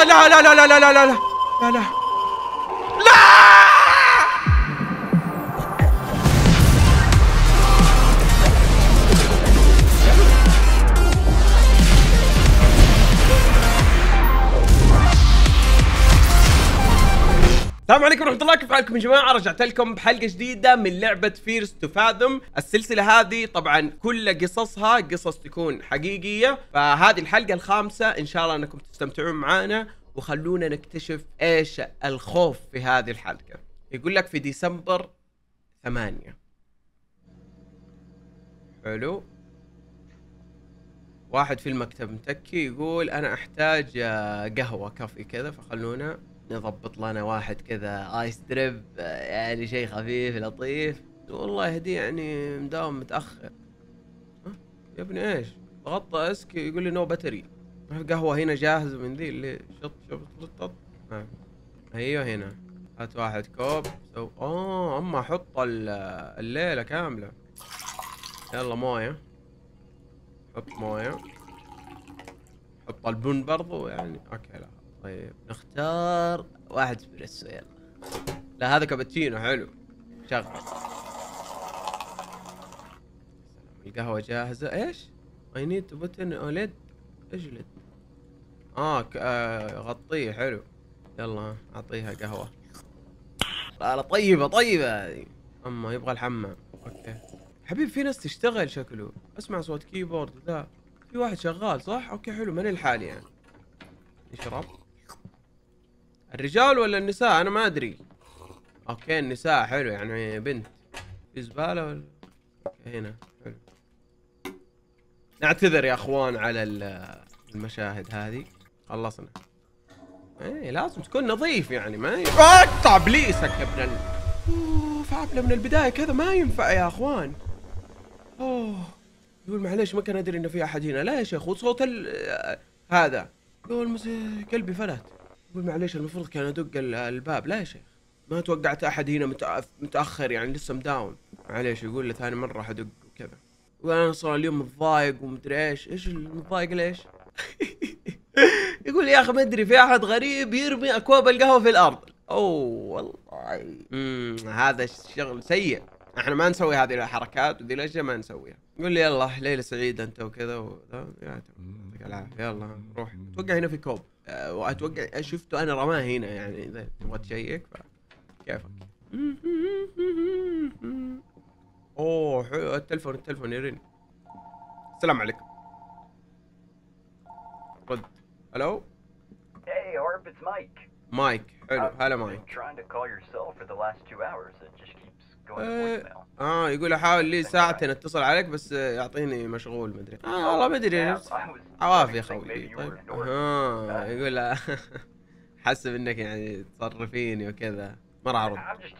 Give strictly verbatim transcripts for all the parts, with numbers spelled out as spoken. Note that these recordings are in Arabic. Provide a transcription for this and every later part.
لا لا لا لا لا لا لا لا لا السلام عليكم ورحمة الله، كيف حالكم يا جماعة؟ رجعت لكم بحلقة جديدة من لعبة فيرست تو فاثوم. السلسلة هذه طبعا كل قصصها قصص تكون حقيقية، فهذه الحلقة الخامسة إن شاء الله أنكم تستمتعون معانا، وخلونا نكتشف إيش الخوف في هذه الحلقة. يقول لك في ديسمبر ثمانية. حلو. واحد في المكتب متكي يقول أنا أحتاج قهوة كافي كذا، فخلونا نضبط لنا واحد كذا ايس دريب، يعني شيء خفيف لطيف. والله يهدي يعني مداوم متاخر. ها يا ابني ايش؟ ضغطت اسكي يقول لي نو باتري. القهوه هنا جاهزه من ذي اللي شط شط شط. ايوه هنا، هات واحد كوب. سو اه اما احط الليله كامله. يلا مويه، حط مويه، حط البن برضو يعني. اوكي لا طيب نختار واحد اسبريسو. يلا لا هذا كابتشينو. حلو شغل. القهوة جاهزة. ايش؟ I need to put in a lid. ايش ليد؟ اه, آه غطيه. حلو يلا اعطيها قهوة. لا لا طيبة طيبة هذه. اما يبغى الحمام. اوكي حبيبي في ناس تشتغل شكله، اسمع صوت كيبورد. لا في واحد شغال صح؟ اوكي حلو. من الحالي يعني نشرب. الرجال ولا النساء؟ انا ما ادري. اوكي النساء. حلو يعني بنت. في زبالة ولا؟ اوكي هنا. حلو. نعتذر يا اخوان على المشاهد هذه. خلصنا. ايه لازم تكون نظيف يعني، ما ينفع اقطع بليسك يا ابن ال... اوف عبله من البداية كذا ما ينفع يا اخوان. اوه يقول معليش ما كان ادري انه في احد هنا. لا يا شيخ وصوت ال... هذا يقول قلبي فلت. يقول معليش المفروض كان ادق الباب. لا يا شيخ ما توقعت احد هنا متاخر يعني لسه مداوم. معليش. يقول له ثاني مره حدق وكذا. وانا صار اليوم متضايق ومدري ايش. ايش المتضايق ليش؟ يقول يا اخي ما ادري في احد غريب يرمي اكواب القهوه في الارض. اوه والله امم هذا الشغل سيء. احنا ما نسوي هذه الحركات وذي الاشياء ما نسويها. يقول لي يلا ليله سعيده انت وكذا و... يعطيك العافيه. يلا روح. اتوقع هنا في كوب. أه واتوقع شفته انا رماه هنا يعني اذا تبغى تشيك فكيفك. اوه حلو. التلفون التلفون يرن. السلام عليكم. رد. الو. Hey Harp, it's Mike. مايك. حلو هلا مايك. Trying to call your cell for the last two hours. It just keeps going to voicemail. اه يقول احاول لي ساعتين اتصل عليك بس يعطيني مشغول مدري. اه والله ما ادري. عوافي يا خوي. طيب اه يقول حسب انك يعني تصرفيني وكذا ما راح ارد.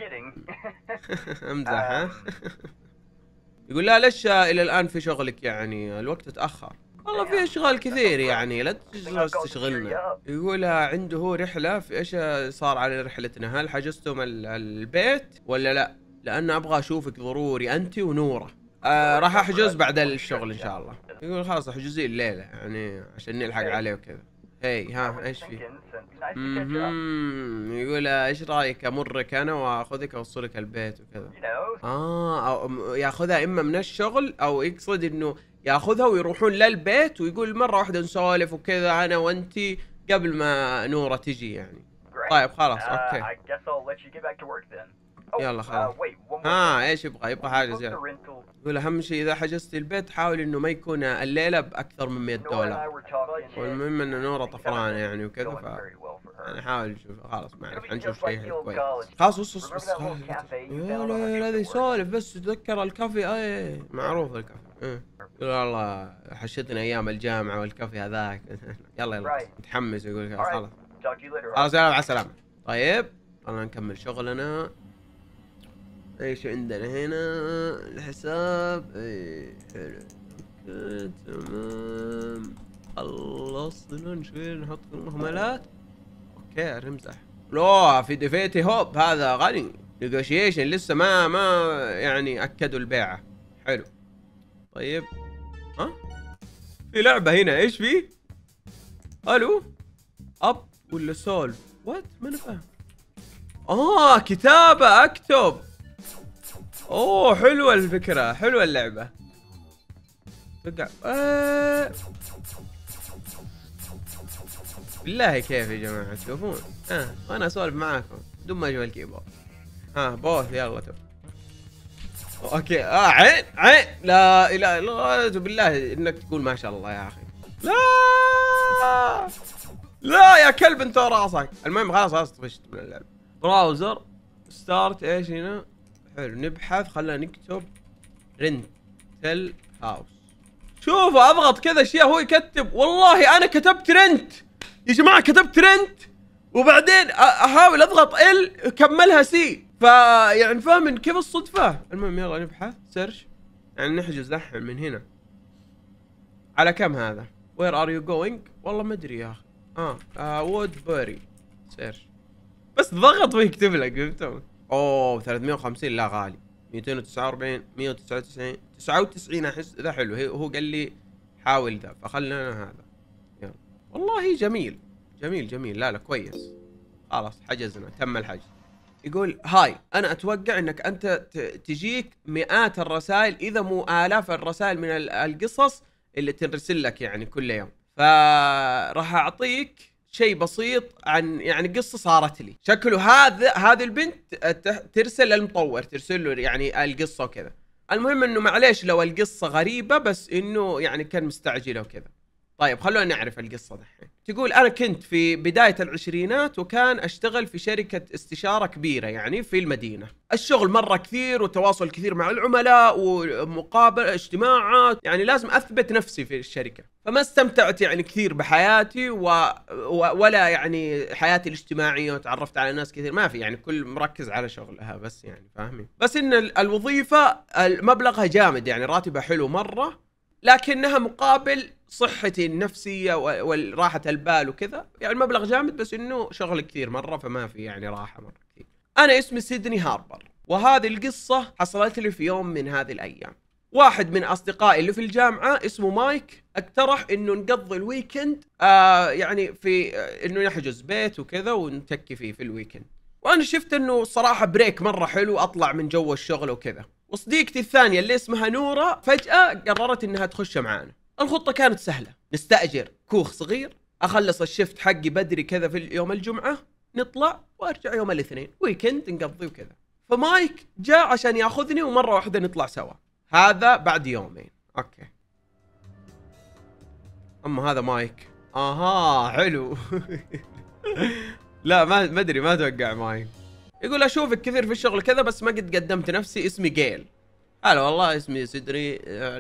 امزح. ها يقول لا ليش الى الان في شغلك يعني الوقت اتاخر؟ والله في اشغال كثير يعني لا تشغلنا. يقول عنده هو رحله في ايش صار على رحلتنا. هل حجزتم البيت ولا لا؟ لان ابغى اشوفك ضروري انت ونوره. آه راح احجز بعد الشغل ان شاء الله. يقول خلاص احجزي الليله يعني عشان نلحق عليه وكذا. هي ها ايش في؟ امم يقول ايش رايك امرك انا واخذك اوصلك البيت وكذا. اه أو ياخذها اما من الشغل او يقصد انه ياخذها ويروحون للبيت ويقول مره واحده نسولف وكذا انا وانتي قبل ما نوره تجي يعني. طيب خلاص اوكي. يلا خلاص. ها ايش يبغى؟ يبغى حاجه زياده. يقول اهم شيء اذا حجزتي البيت حاول انه ما يكون الليله باكثر من مية دولار. والمهم ان نوره طفرانه يعني وكذا ف انا حاول نشوف. خلاص ما اعرف حنشوف شيء كويس. خلاص بص بص بص. يا لا هذا يسولف بس تذكر الكافي. اي معروف الكافي. ايه يقول والله حشتنا ايام الجامعه والكافي هذاك. يلا يلا متحمس. يقول خلاص خلاص يلا مع السلامه. طيب خلينا نكمل شغلنا. ايش عندنا هنا؟ الحساب. اي حلو اوكي تمام. خلصنا شوي نحط المهملات. اوكي نمزح. لا في ديفيتي هوب هذا غني نيغوشيشن لسه ما ما يعني اكدوا البيعه. حلو طيب. ها في لعبه هنا. ايش في؟ الو اب ولا سولف؟ وات؟ ما انا فاهم. اه كتابة اكتب. اوه حلوة الفكرة، حلوة اللعبة. رجع آه. بالله كيف يا جماعة تشوفون؟ اه وانا اسولف معاكم بدون ما اشوف الكيبورد. ها آه بوث يلا تو. اوكي اه عين عين لا اله الا الله بالله انك تقول ما شاء الله يا اخي. لا لا يا كلب انت راسك. المهم خلاص خلاص طفشت من اللعب. براوزر ستارت ايش هنا؟ حلو نبحث خلينا نكتب رنتل هاوس. شوفوا اضغط كذا اشياء هو يكتب. والله انا كتبت رنت يا جماعه، كتبت رنت وبعدين احاول اضغط ال كملها سي. فيعني فاهم كيف الصدفه. المهم يلا نبحث سيرش يعني نحجز الحين من هنا. على كم هذا؟ وير ار يو جوينج؟ والله ما ادري يا اخي. اه, آه وود بوري سيرش بس ضغط ويكتب لك فهمتوا؟ اوه ثلاثمية وخمسين لا غالي. مئتين وتسعة وأربعين مئة وتسعة وتسعين تسعة وتسعين احس ذا حلو. هو قال لي حاول ذا فخلنا هذا. يلا والله جميل جميل جميل. لا لا كويس. خلاص حجزنا تم الحجز. يقول هاي انا اتوقع انك انت تجيك مئات الرسائل اذا مو الاف الرسائل من القصص اللي ترسل لك يعني كل يوم. فراح اعطيك شيء بسيط عن يعني قصة صارت لي. شكله هذا هذه البنت ترسل للمطور ترسل له يعني القصة وكذا. المهم انه معليش لو القصة غريبة بس انه يعني كان مستعجلة وكذا. طيب خلونا نعرف القصة دحين. تقول أنا كنت في بداية العشرينات وكان أشتغل في شركة استشارة كبيرة يعني في المدينة. الشغل مرة كثير وتواصل كثير مع العملاء ومقابلة اجتماعات يعني لازم أثبت نفسي في الشركة. فما استمتعت يعني كثير بحياتي و... و... ولا يعني حياتي الاجتماعية وتعرفت على ناس كثير ما في يعني كل مركز على شغلها بس يعني فاهمين. بس إن الوظيفة مبلغها جامد يعني راتبها حلو مرة لكنها مقابل صحتي النفسية والراحة البال وكذا يعني مبلغ جامد بس انه شغل كثير مرة فما في يعني راحة مرة كثير. انا اسمي سيدني هاربر وهذه القصة حصلت لي في يوم من هذه الايام. واحد من اصدقائي اللي في الجامعة اسمه مايك اقترح انه نقضي الويكند آه يعني في آه انه نحجز بيت وكذا ونتكي فيه في الويكند. وانا شفت انه صراحة بريك مرة حلو اطلع من جو الشغل وكذا. وصديقتي الثانية اللي اسمها نورة فجأة قررت انها تخش معانا. الخطة كانت سهلة، نستأجر كوخ صغير، اخلص الشفت حقي بدري كذا في يوم الجمعة، نطلع وارجع يوم الاثنين، ويكند نقضي وكذا. فمايك جاء عشان ياخذني ومرة واحدة نطلع سوا. هذا بعد يومين، اوكي. اما هذا مايك، اها حلو. لا ما ما ادري ما اتوقع مايك. يقول اشوفك كثير في الشغل كذا بس ما قد قدمت نفسي، اسمي جيل. هلا والله اسمي سدري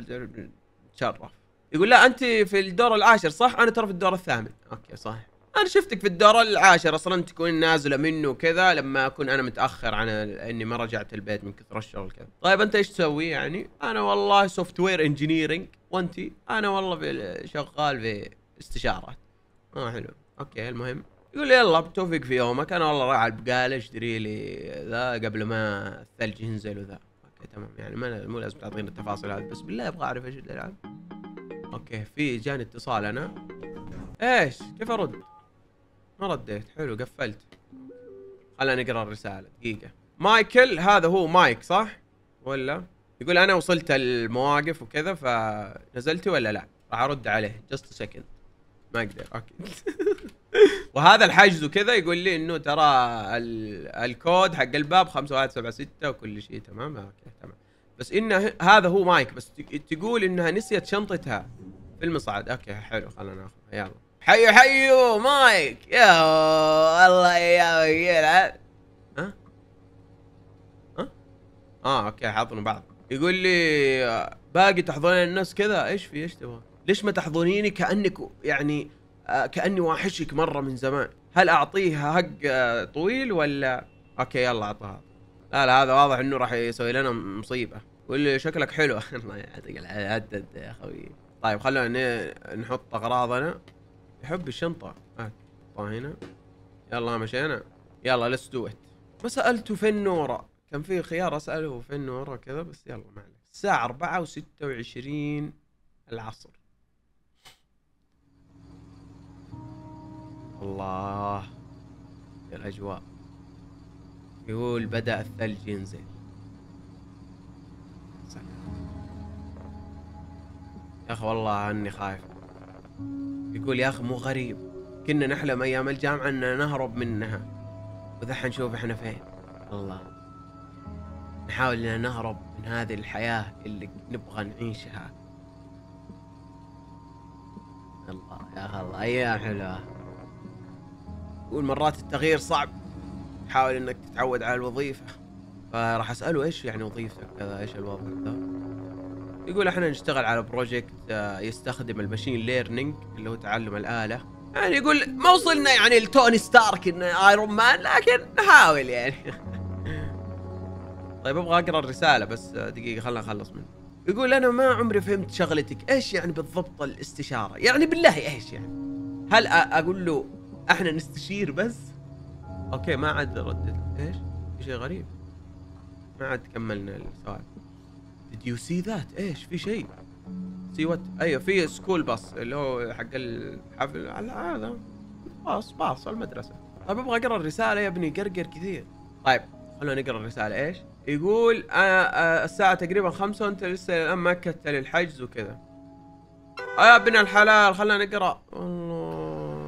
تشرف. يقول لا انت في الدور العاشر صح؟ انا ترى في الدور الثامن. اوكي صح. انا شفتك في الدور العاشر اصلا تكون نازله منه كذا لما اكون انا متاخر عن اني ما رجعت البيت من كثر الشغل كذا. طيب انت ايش تسوي يعني؟ انا والله سوفت وير انجينيرنج. وانتي؟ انا والله في شغال في استشارات. اه حلو. اوكي المهم يقول لي يلا بتوفيق في يومك. انا والله رايح على البقاله اشتري لي ذا قبل ما الثلج ينزل وذا. اوكي تمام يعني ما مو لازم تعطيني التفاصيل هذه بس بالله ابغى اعرف ايش الالعاب. اوكي في جاني اتصال انا. ايش؟ كيف ارد؟ ما رديت. حلو قفلت. خلينا نقرا الرساله دقيقه. مايكل هذا هو مايك صح؟ ولا؟ يقول انا وصلت المواقف وكذا فنزلت ولا لا؟ راح ارد عليه جست سكند. ما اقدر. اوكي. وهذا الحجز وكذا يقول لي انه ترى الكود حق الباب خمسة واحد سبعة ستة وكل شيء تمام. اوكي تمام. بس انه هذا هو مايك بس تقول انها نسيت شنطتها في المصعد. اوكي حلو خلينا ناخذها يلا. حيو حيو مايك يا والله يا ويلها. ها؟ ها؟ اه اوكي حاضنوا بعض. يقول لي باقي تحضنين الناس كذا. ايش في ايش تبغى؟ ليش ما تحضنيني كأنك يعني آه كأني واحشك مرة من زمان؟ هل اعطيها حق آه طويل ولا؟ اوكي يلا اعطها. لا لا هذا واضح انه راح يسوي لنا مصيبة. يقول لي شكلك حلو. الله يعطيك العدد يا اخوي. طيب خلونا نحط اغراضنا. يحب الشنطة. اه هنا. يلا مشينا. يلا ليتس دو ات. ما سألته فين نورة. كان في خيار اسأله فين نورة كذا بس يلا ما عليك. الساعة أربعة وستة وعشرين العصر. الله يا الأجواء. يقول بدأ الثلج ينزل. يا أخي والله أني خايف. يقول يا أخي مو غريب، كنا نحلم أيام الجامعة أننا نهرب منها، وذحين نشوف إحنا فين. الله، نحاول أن نهرب من هذه الحياة اللي نبغى نعيشها. الله يا أخي الله، أيام حلوة. يقول مرات التغيير صعب، حاول انك تتعود على الوظيفة. فراح اسأله ايش يعني وظيفتك كذا، ايش الوضع ذا؟ يقول احنا نشتغل على بروجكت يستخدم الماشين ليرنينج اللي هو تعلم الآلة. يعني يقول ما وصلنا يعني لتوني ستارك ان ايرون مان، لكن نحاول يعني. طيب ابغى اقرا الرسالة بس دقيقة، خلنا نخلص منه. يقول انا ما عمري فهمت شغلتك، ايش يعني بالضبط الاستشارة؟ يعني بالله ايش يعني؟ هل اقول له احنا نستشير بس؟ اوكي ما عاد ردت. ايش؟ في شيء غريب، ما عاد كملنا السؤال. Did you see that؟ ايش في شيء؟ see what؟ ايوه في سكول باص اللي هو حق الحفل على هذا، باص باص المدرسة. طيب ابغى اقرا الرسالة يا ابني، قرقر كثير. طيب خلونا نقرا الرسالة. ايش؟ يقول انا الساعة تقريبا خمسة وانت لسه الان ما اكدت للحجز وكذا. اه يا ابن الحلال خلنا نقرا. الله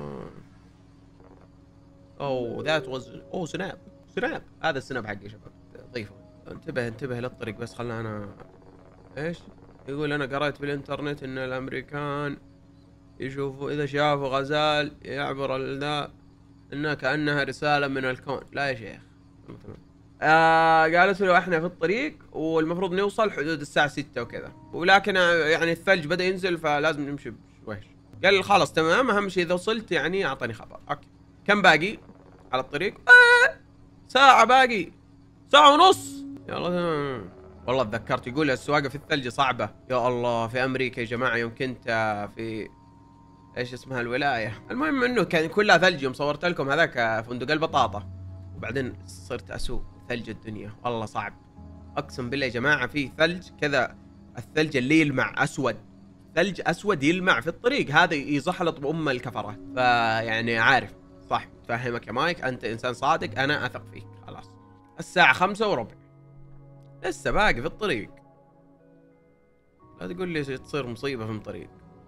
اوه ذات واز اوه سناب سناب، هذا السناب حقي يا شباب، ضيفه. انتبه انتبه للطريق بس، خلنا انا ايش؟ يقول انا قرأت بالانترنت ان الامريكان يشوفوا اذا شافوا غزال يعبر ذا انها كانها رسالة من الكون. لا يا شيخ تمام. آه قالت له احنا في الطريق والمفروض نوصل حدود الساعة ستة وكذا، ولكن يعني الثلج بدأ ينزل فلازم نمشي بشويش. قال لي خلاص تمام، اهم شيء اذا وصلت يعني اعطني خبر. اوكي كم باقي على الطريق؟ آه ساعة باقي، ساعة ونص. يلا تمام. والله تذكرت يقول السواقة في الثلج صعبة. يا الله في امريكا يا جماعة يوم كنت في ايش اسمها الولاية، المهم انه كان كلها ثلج. يوم صورت لكم هذاك فندق البطاطا، وبعدين صرت اسوق ثلج الدنيا. والله صعب اقسم بالله يا جماعة. في ثلج كذا، الثلج اللي يلمع اسود، ثلج اسود يلمع في الطريق، هذا يزحلط بأم الكفرات. فيعني عارف صح، تفهمك يا مايك، انت انسان صادق، انا اثق فيك. خلاص الساعة خمسة وربع، لسه باقي في الطريق. لا تقول لي تصير مصيبة في الطريق.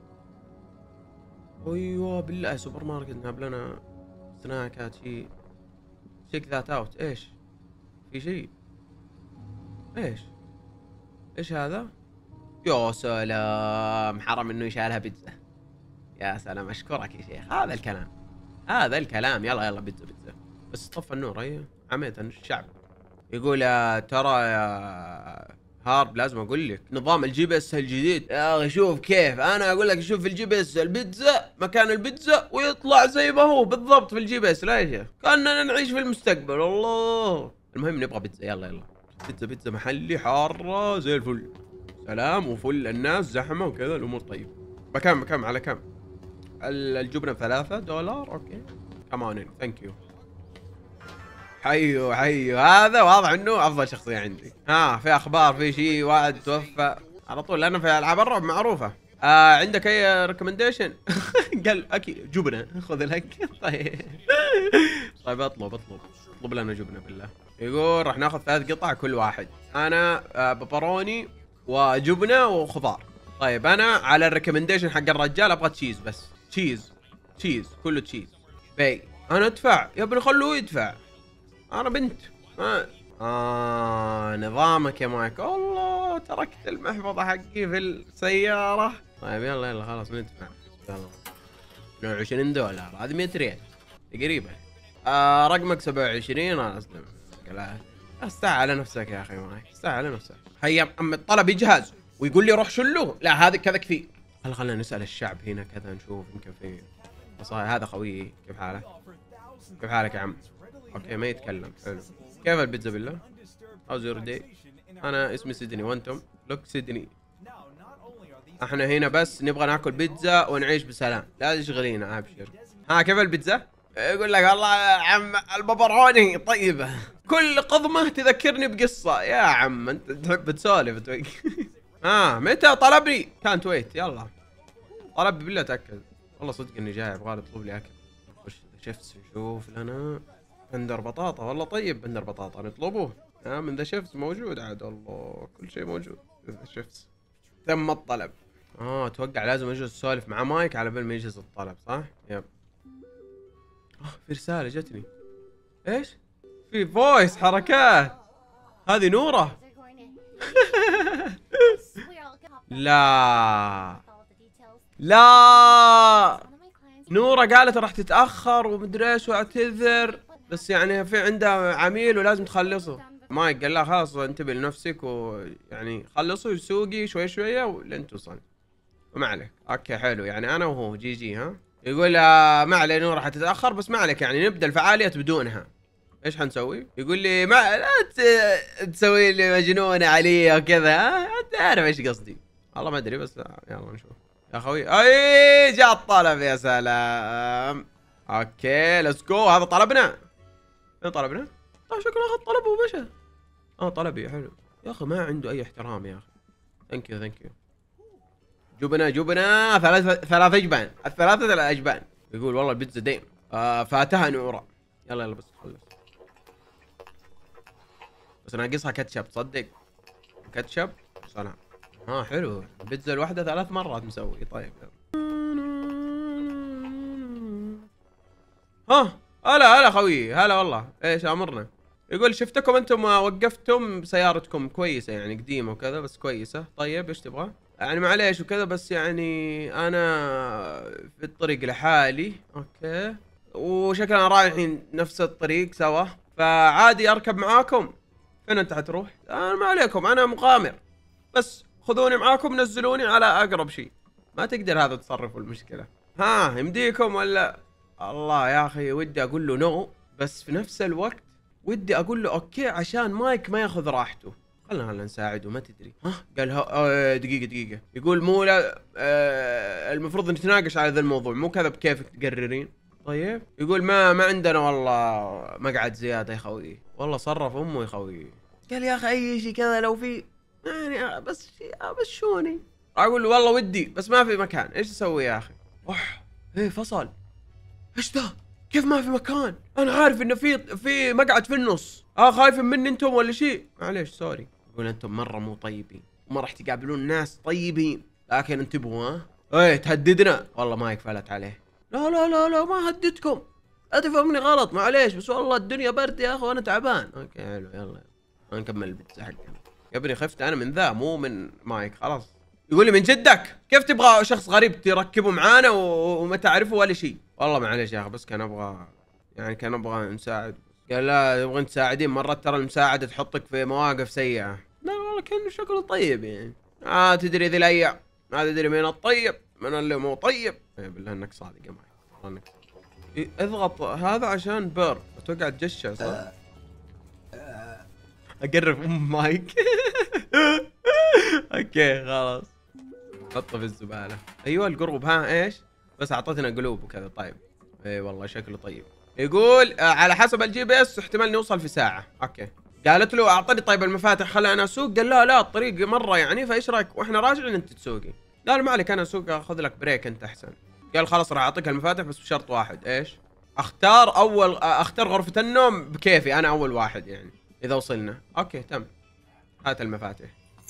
ايوه بالله سوبر ماركت نهب لنا سناكات شيء. تشيك ذات اوت. ايش في شيء؟ ايش ايش هذا؟ يا سلام، حرام انه يشالها بيتزا. يا سلام اشكرك يا شيخ، هذا الكلام هذا الكلام. يلا يلا بيتزا بيتزا بس طفى النور. ايوه عميت الشعب. يقول ترى يا هارب لازم اقول لك نظام الجي بي اس الجديد. يا اخي شوف كيف، انا اقول لك شوف في الجي بي اس البيتزا مكان البيتزا ويطلع زي ما هو بالضبط في الجي بي اس. لا يا شيخ كاننا نعيش في المستقبل. الله المهم نبغى بيتزا. يلا يلا بيتزا بيتزا محلي حاره زي الفل. سلام وفل، الناس زحمه وكذا الامور طيب. بكم بكم على كم الجبنه؟ بثلاثة دولار. اوكي كمان ثانك يو. حيو حيو، هذا واضح انه افضل شخصيه عندي. ها في اخبار، في شيء واحد توفى على طول، لانه في العاب الرعب معروفه. آه عندك اي ريكومنديشن؟ قال اكيد جبنه، خذ لك. طيب طيب اطلب اطلب اطلب لنا جبنه بالله. يقول راح ناخذ ثلاث قطع كل واحد. انا آه ببروني وجبنه وخضار. طيب انا على الريكومنديشن حق الرجال ابغى تشيز بس، تشيز تشيز كله تشيز. باي انا ادفع يا ابني، خلوه يدفع، انا بنت. آه. اه نظامك يا مايك. الله تركت المحفظة حقي في السيارة. طيب يلا يلا خلاص ندفع. يلا اثنين وعشرين دولار، هذه مية ريال تقريبا. آه رقمك سبعة وعشرين. انا اسلم. استعى على نفسك يا اخي مايك، استعى على نفسك. هيا ام الطلب يجهز ويقول لي روح شله. لا هذا كذا كثير. هلا خلينا نسأل الشعب هنا كذا نشوف يمكن في مصايب. هذا خويي كيف حالك؟ كيف حالك يا عم؟ اوكي ما يتكلم. حلو. كيف البيتزا بالله؟ هاوز يور داي؟ انا اسمي سيدني وانتم؟ لوك سيدني. احنا هنا بس نبغى ناكل بيتزا ونعيش بسلام، لا تشغلينا ابشر. ها كيف البيتزا؟ يقول لك والله يا عم الببروني طيبه، كل قضمه تذكرني بقصه. يا عم انت تحب تسولف توي. ها متى طلبني؟ كانت ويت. يلا طلب بالله تاكد. والله صدق اني جاي ابغى اطلب لي اكل. وش ذا شيفتس نشوف لنا. بندر بطاطا والله طيب، بندر بطاطا نطلبه. ها من ذا شيفتس موجود عاد، الله كل شيء موجود ذا شيفتس. تم الطلب. اه اتوقع لازم اجلس اسولف مع مايك على بال ما يجهز الطلب صح؟ يب. اه في رسالة جتني. ايش؟ في فويس حركات. هذه نورة. لا لا نورة قالت راح تتأخر ومدري ايش واعتذر، بس يعني في عندها عميل ولازم تخلصه. مايك قال لها خلاص انتبه لنفسك ويعني خلصوا سوقي شوي شوية ولين توصل. وما عليك. اوكي حلو، يعني انا وهو جي جي. ها يقول آه ما علي نورة حتتأخر بس ما عليك، يعني نبدأ الفعاليات بدونها. ايش حنسوي؟ يقول لي ما لا تسوي لي مجنونة علي وكذا. انت عارف ايش قصدي. والله ما ادري بس يلا نشوف يا اخوي. اي جاء الطلب يا سلام. اوكي ليتس جو. هذا طلبنا. ايه طلبنا؟ طيب شكله اخذ طلبه ومشى. اه طلبي حلو يا اخي، ما عنده اي احترام يا اخي. ثانك يو ثانك يو. جبنة جبنة ثلاث ثلاث اجبان، الثلاثة الاجبان. يقول والله البيتزا ديم آه فاتها نورة. يلا يلا بس خلص. بس ناقصها كاتشب تصدق. كاتشب سلام. ها حلو، البيتزا الواحدة ثلاث مرات مسوي. طيب ها هلا هلا خوي هلا والله. ايش امرنا؟ يقول شفتكم انتم وقفتم بسيارتكم كويسة يعني قديمة وكذا بس كويسة. طيب ايش تبغى؟ يعني معليش وكذا بس يعني انا في الطريق لحالي. اوكي وشكلنا رايحين نفس الطريق سوا، فعادي اركب معاكم. فين انت حتروح؟ انا ما عليكم انا مغامر، بس خذوني معاكم نزلوني على اقرب شيء. ما تقدر هذا تصرف المشكلة. ها يمديكم ولا؟ الله يا اخي ودي اقول له نو، بس في نفس الوقت ودي اقول له اوكي عشان مايك ما ياخذ راحته. خلنا خلنا نساعده ما تدري. ها قال ها آه دقيقة دقيقة. يقول مو لا آه المفروض نتناقش على ذا الموضوع مو كذا بكيفك تقررين. طيب يقول ما ما عندنا والله مقعد زيادة يا خوي. والله صرف امه يا خوي. قال يا اخي اي شيء كذا لو في يعني بس بس شوني. اقول له والله ودي بس ما في مكان. ايش اسوي يا اخي؟ اوح ايه فصل. ايش ذا؟ كيف ما في مكان؟ انا عارف انه في في مقعد في النص. اه خايفين مني انتم ولا شيء؟ معليش سوري. يقول انتم مره مو طيبين وما راح تقابلون ناس طيبين، لكن انتبهوا. ها ايه تهددنا. والله ما يكفلت عليه. لا لا لا لا ما هددكم، لا تفهمني غلط معليش، بس والله الدنيا برد يا اخي وانا تعبان. اوكي حلو يلا يلا نكمل البيتزا حقنا. يا ابني خفت انا من ذا مو من مايك خلاص. يقول لي من جدك كيف تبغى شخص غريب تركبه معانا وما تعرفه ولا شيء؟ والله معليش يا اخي بس كان ابغى يعني كان ابغى نساعد. قال لا نبغى نساعدين مرات ترى المساعدة تحطك في مواقف سيئة. لا والله كان شكله طيب يعني. آه تدري ذي الايام ما تدري من الطيب من اللي مو طيب. إيه بالله انك صادق يا مايك والله انك إيه اضغط هذا عشان بير اتوقع تجشع صح؟ اقرب ام مايك. اوكي خلاص حطه في الزبالة. ايوه القرب ها ايش؟ بس اعطتنا قلوب وكذا. طيب اي والله شكله طيب. يقول آه على حسب الجي بي اس احتمال نوصل في ساعة. اوكي قالت له اعطني طيب المفاتح خلي انا اسوق. قال لا لا الطريق مرة يعني فايش رايك واحنا راجعين انت تسوقي؟ لا ما عليك انا اسوق اخذ لك بريك انت احسن. قال خلاص راح اعطيك المفاتح بس بشرط واحد. ايش؟ اختار اول اختار غرفة النوم بكيفي انا اول واحد يعني اذا وصلنا. اوكي تم هات المفاتح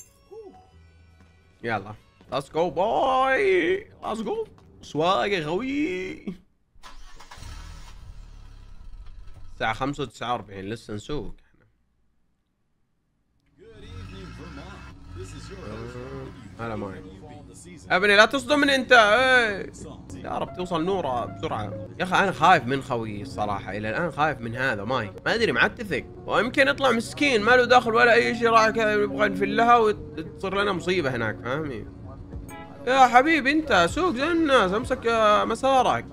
يلا ليتس جو باي ليتس جو. سواق يا خوي. الساعة خمسة وتسعة وأربعين لسه نسوق احنا. هلا ماي ابني لا تصدمني انت. ايه يا رب توصل نورة بسرعة. يا اخي انا خايف من خوي الصراحة الى الان خايف من هذا ماي ما ادري ما تثق ويمكن يطلع مسكين ما له دخل ولا اي شيء راح كذا يبغى نفلها وتصير لنا مصيبة هناك فاهمي. يا حبيبي انت سوق زي الناس امسك مسارك.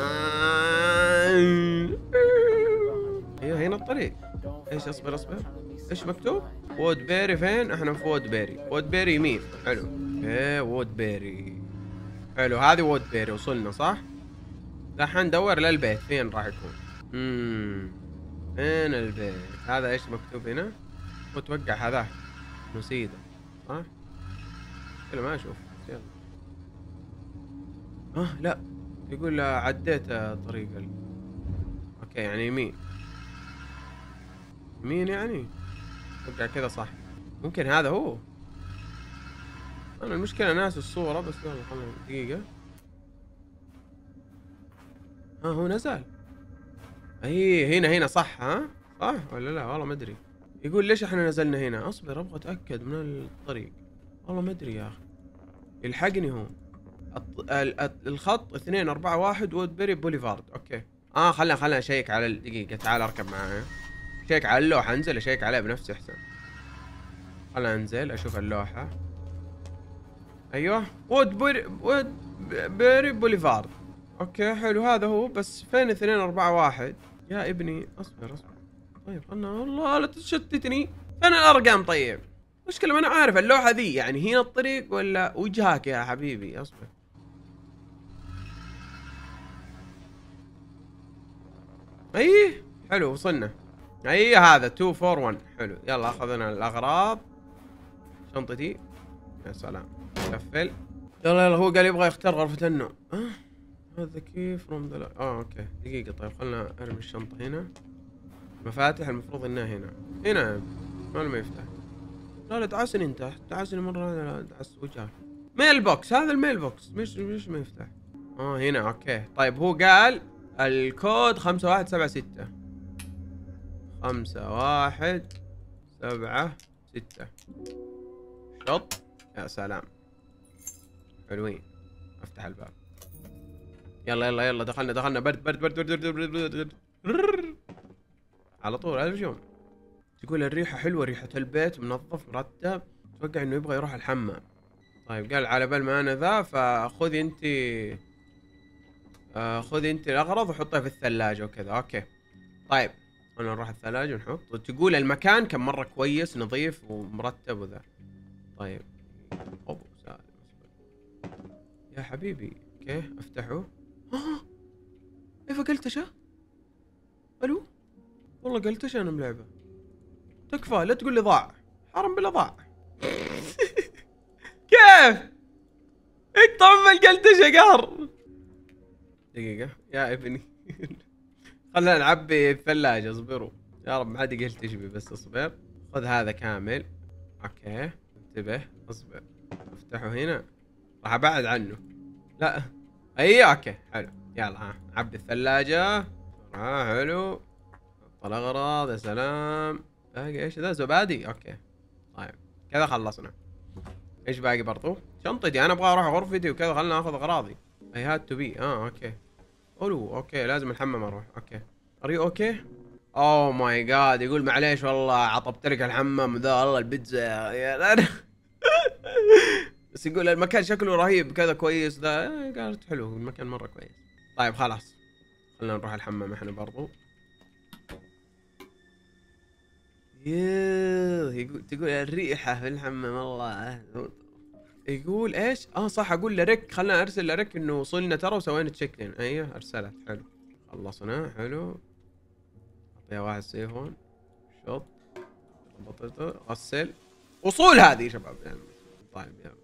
ايوه هنا الطريق. ايش اصبر اصبر ايش مكتوب؟ وود بيري فين؟ احنا في وود بيري. وود بيري يمين حلو. ايه وود بيري حلو هذه وود بيري وصلنا صح؟ دحين ندور للبيت فين راح يكون. اممم فين البيت؟ هذا ايش مكتوب هنا؟ متوقع هذا نسيده صح؟ يلا ما اشوف يلا. اه لا يقول عديت طريق ال... اوكي يعني يمين يمين يعني اتوقع كذا صح. ممكن هذا هو. انا المشكلة ناس الصورة بس. يلا خلنا دقيقة. ها هو نزل. اي هنا هنا صح. ها صح ولا لا؟ والله ما ادري. يقول ليش احنا نزلنا هنا؟ اصبر ابغى اتاكد من الطريق. والله ما ادري يا اخي. يلحقني هو. الخط اثنين أربعة واحد وودبري بوليفارد. اوكي اه خلنا خلنا اشيك على الدقيقة. تعال اركب معايا. شيك على اللوحة. انزل اشيك عليه بنفسي احسن. خلنا انزل اشوف اللوحة. ايوه وودبري وودبري بوليفارد. اوكي حلو هذا هو. بس فين اثنين أربعة واحد يا ابني؟ اصبر اصبر. طيب خلنا. والله لا تشتتني. فين الارقام؟ طيب مشكلة ما انا عارف اللوحة ذي يعني هنا الطريق ولا وجهك يا حبيبي. اصبر. اي حلو وصلنا. اي هذا اثنين أربعة واحد. حلو يلا اخذنا الاغراض. شنطتي. يا سلام. قفل. يلا يلا. هو قال يبغى يختار غرفة النوم. أه؟ هذا كيف روم ذا؟ اه اوكي دقيقة. طيب خلنا ارمي الشنطة هنا. مفاتح المفروض انها هنا. هنا ما ما يفتح. لا لا تعسني انت. تعسني مرة. لا لا تعس وجهك. ميل بوكس. هذا الميل بوكس مش مش ما يفتح. اه هنا اوكي. طيب هو قال الكود خمسة واحد سبعة ستة. خمسة واحد سبعة ستة. شط. يا سلام. حلوين. افتح الباب. يلا يلا يلا. دخلنا دخلنا. برد برد برد برد برد برد برد. على طول ألف يوم. تقول الريحة حلوة. ريحة البيت منظف مرتب. اتوقع انه يبغى يروح الحمام. طيب قال على بال ما انا ذا فخذي انت آه خذي انت الاغراض وحطها في الثلاجة وكذا. اوكي طيب انا نروح الثلاجة ونحط. تقول المكان كان مرة كويس نظيف ومرتب وذا. طيب ابو سالم يا حبيبي. اوكي افتحه. اه ايه قلتشه. الو والله قلتشه انا ملعبه. تكفى لا تقول لي ضاع. حرام بالله ضاع. كيف اقطع من القلتشه قهر. دقيقة يا ابني. خلنا نعبي الثلاجة. اصبروا يا رب ما حد يقلتش بي. بس اصبر. خذ هذا كامل. اوكي انتبه. اصبر. افتحه هنا. راح ابعد عنه. لا اي اوكي حلو. يلا ها عبي الثلاجة. ها حلو. حط الاغراض. يا سلام. باقي ايش ذا؟ زبادي. اوكي طيب كذا خلصنا. ايش باقي برضو؟ شنطتي. انا ابغى اروح غرفتي وكذا. خلنا اخذ اغراضي. اي هاد تو بي. اه اوكي. اولو اوكي لازم الحمام اروح. اوكي اري اوكي. اوه ماي جاد. يقول معليش والله عطبت لك الحمام ذا. والله البيتزا يا انا. بس يقول المكان شكله رهيب كذا كويس ذا. قالت حلو المكان مرة كويس. طيب خلاص خلنا نروح الحمام احنا برضو. يوه يقول تقول الريحة في الحمام والله. يقول ايش؟ اه صح اقول لريك. خلنا ارسل لريك انه وصلنا ترى وسوينا تشيك ان. ايوه ارسلت. حلو خلصنا. حلو اعطيها واحد سيفون. شط بطيطة. غسل. وصول هذه شباب يعني. طيب يلا.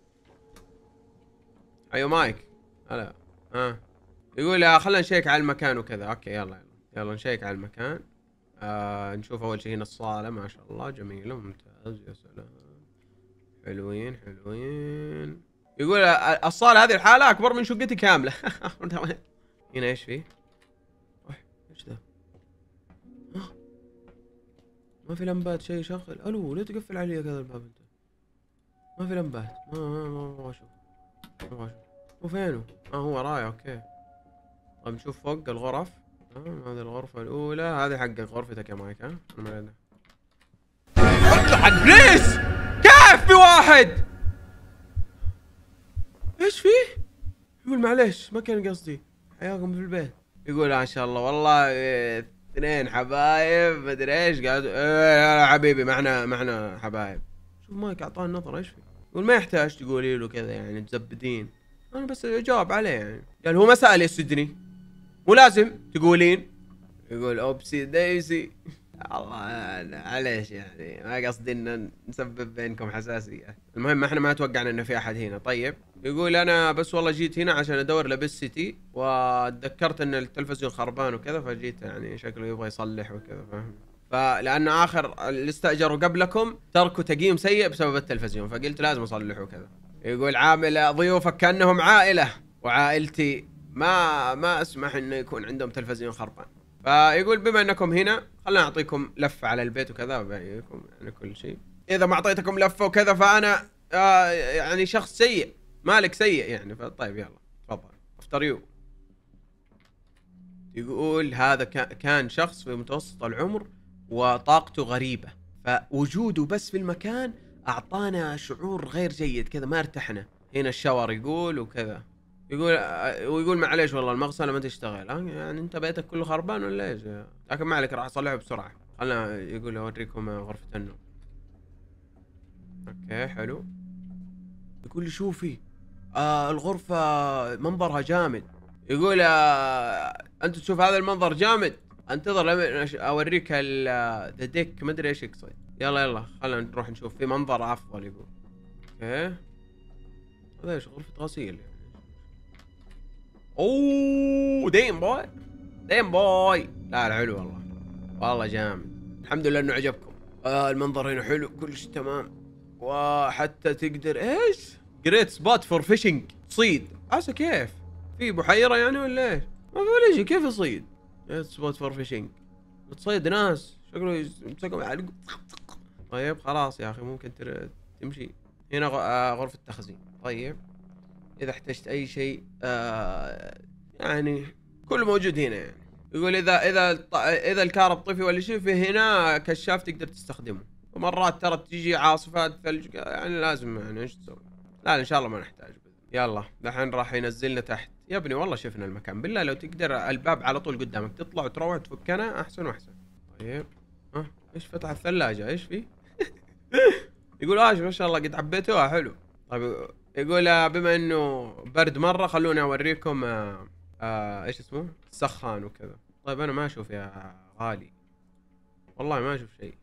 ايوه مايك. هلا ها آه. يقول خلنا نشيك على المكان وكذا. اوكي يلا يلا يلا نشيك على المكان. آه نشوف اول شيء هنا الصالة. ما شاء الله جميلة ممتاز. يا سلام. حلوين حلوين. يقول الصالة هذه الحالة اكبر من شقتي كاملة. هنا ايش فيه؟ ايش ذا؟ ما في لمبات شيء شغل. الو ليه تقفل علي كذا الباب انت؟ ما في لمبات. ما ما ما ابغى اشوف. ما ابغى اشوف. هو فينه؟ اه هو وراي. اوكي طيب نشوف فوق الغرف. اه هذه الغرفة الأولى. هذه حق غرفتك يا مايك. ها انا ما حق بليز. كيف في واحد؟ ايش فيه؟ يقول معليش ما كان قصدي. حياكم في البيت. يقول ما شاء الله والله اثنين حبايب ما ادري ايش. قاعد ايه يا حبيبي معنا معنا حبايب. شوف مايك اعطاني نظرة. ايش فيه؟ يقول ما يحتاج تقولي له كذا يعني تزبدين. انا بس اجاوب عليه يعني. قال هو ما سأل يسدني. مو لازم تقولين. يقول اوبسي دايسي. الله معليش يعني ما قصدي ان نسبب بينكم حساسية. المهم احنا ما توقعنا انه في احد هنا. طيب يقول انا بس والله جيت هنا عشان ادور لبس سيتي، وتذكرت ان التلفزيون خربان وكذا، فجيت يعني شكله يبغى يصلح وكذا، فاهم؟ فلان اخر اللي استاجروا قبلكم تركوا تقييم سيء بسبب التلفزيون، فقلت لازم اصلحه وكذا. يقول عامل ضيوفك كانهم عائله، وعائلتي ما ما اسمح انه يكون عندهم تلفزيون خربان. فيقول بما انكم هنا خلنا نعطيكم لفه على البيت وكذا، وبعيكم يعني كل شيء. اذا ما اعطيتكم لفه وكذا فانا آه يعني شخص سيء، مالك سيء يعني. فطيب يلا تفضل افتر يو. يقول هذا كان شخص في متوسط العمر وطاقته غريبة، فوجوده بس في المكان أعطانا شعور غير جيد كذا، ما ارتحنا. هنا الشاور يقول وكذا. يقول ويقول معليش والله المغسلة ما تشتغل. يعني أنت بيتك كله خربان ولا إيش؟ لكن ما عليك راح أصلحه بسرعة. خلنا يقول أوريكم غرفة النوم. أوكي حلو. يقول لي شوفي آه الغرفة منظرها جامد. يقول آه انت تشوف هذا المنظر جامد، انتظر لما اوريك ذا ديك، ما ادري ايش يقصد. يلا يلا خلينا نروح نشوف في منظر افضل. يقول اوكي هذا ايش؟ غرفة غسيل يعني. اوه ديم بوي، ديم بوي. لا حلو والله، والله جامد. الحمد لله انه عجبكم. آه المنظر هنا حلو، كل شيء تمام. وحتى تقدر ايش؟ جريت سبوت فور فيشنج، تصيد. عسى كيف؟ في بحيرة يعني ولا ايش؟ ما في ولا شيء، كيف يصيد؟ جريت سبوت فور فيشنج، بتصيد ناس شكله يمسكهم على. طيب خلاص يا اخي ممكن تمشي. هنا غرفة تخزين. طيب اذا احتجت اي شيء آه يعني كله موجود هنا يعني. يقول اذا اذا اذا الكهرب طفي ولا شيء، في هنا كشاف تقدر تستخدمه. ومرات ترى تجي عاصفات ثلج يعني لازم يعني ايش تسوي. لا ان شاء الله ما نحتاج. يلا دحين راح ينزلنا تحت. يا ابني والله شفنا المكان، بالله لو تقدر الباب على طول قدامك تطلع وتروح تفكنا احسن واحسن. طيب ها ايش فتح الثلاجة؟ ايش في؟ يقول ايش ما شاء الله قد عبيتوها حلو. طيب يقول بما انه برد مرة خلوني اوريكم آه آه ايش اسمه السخان وكذا. طيب انا ما اشوف يا غالي، والله ما اشوف شيء.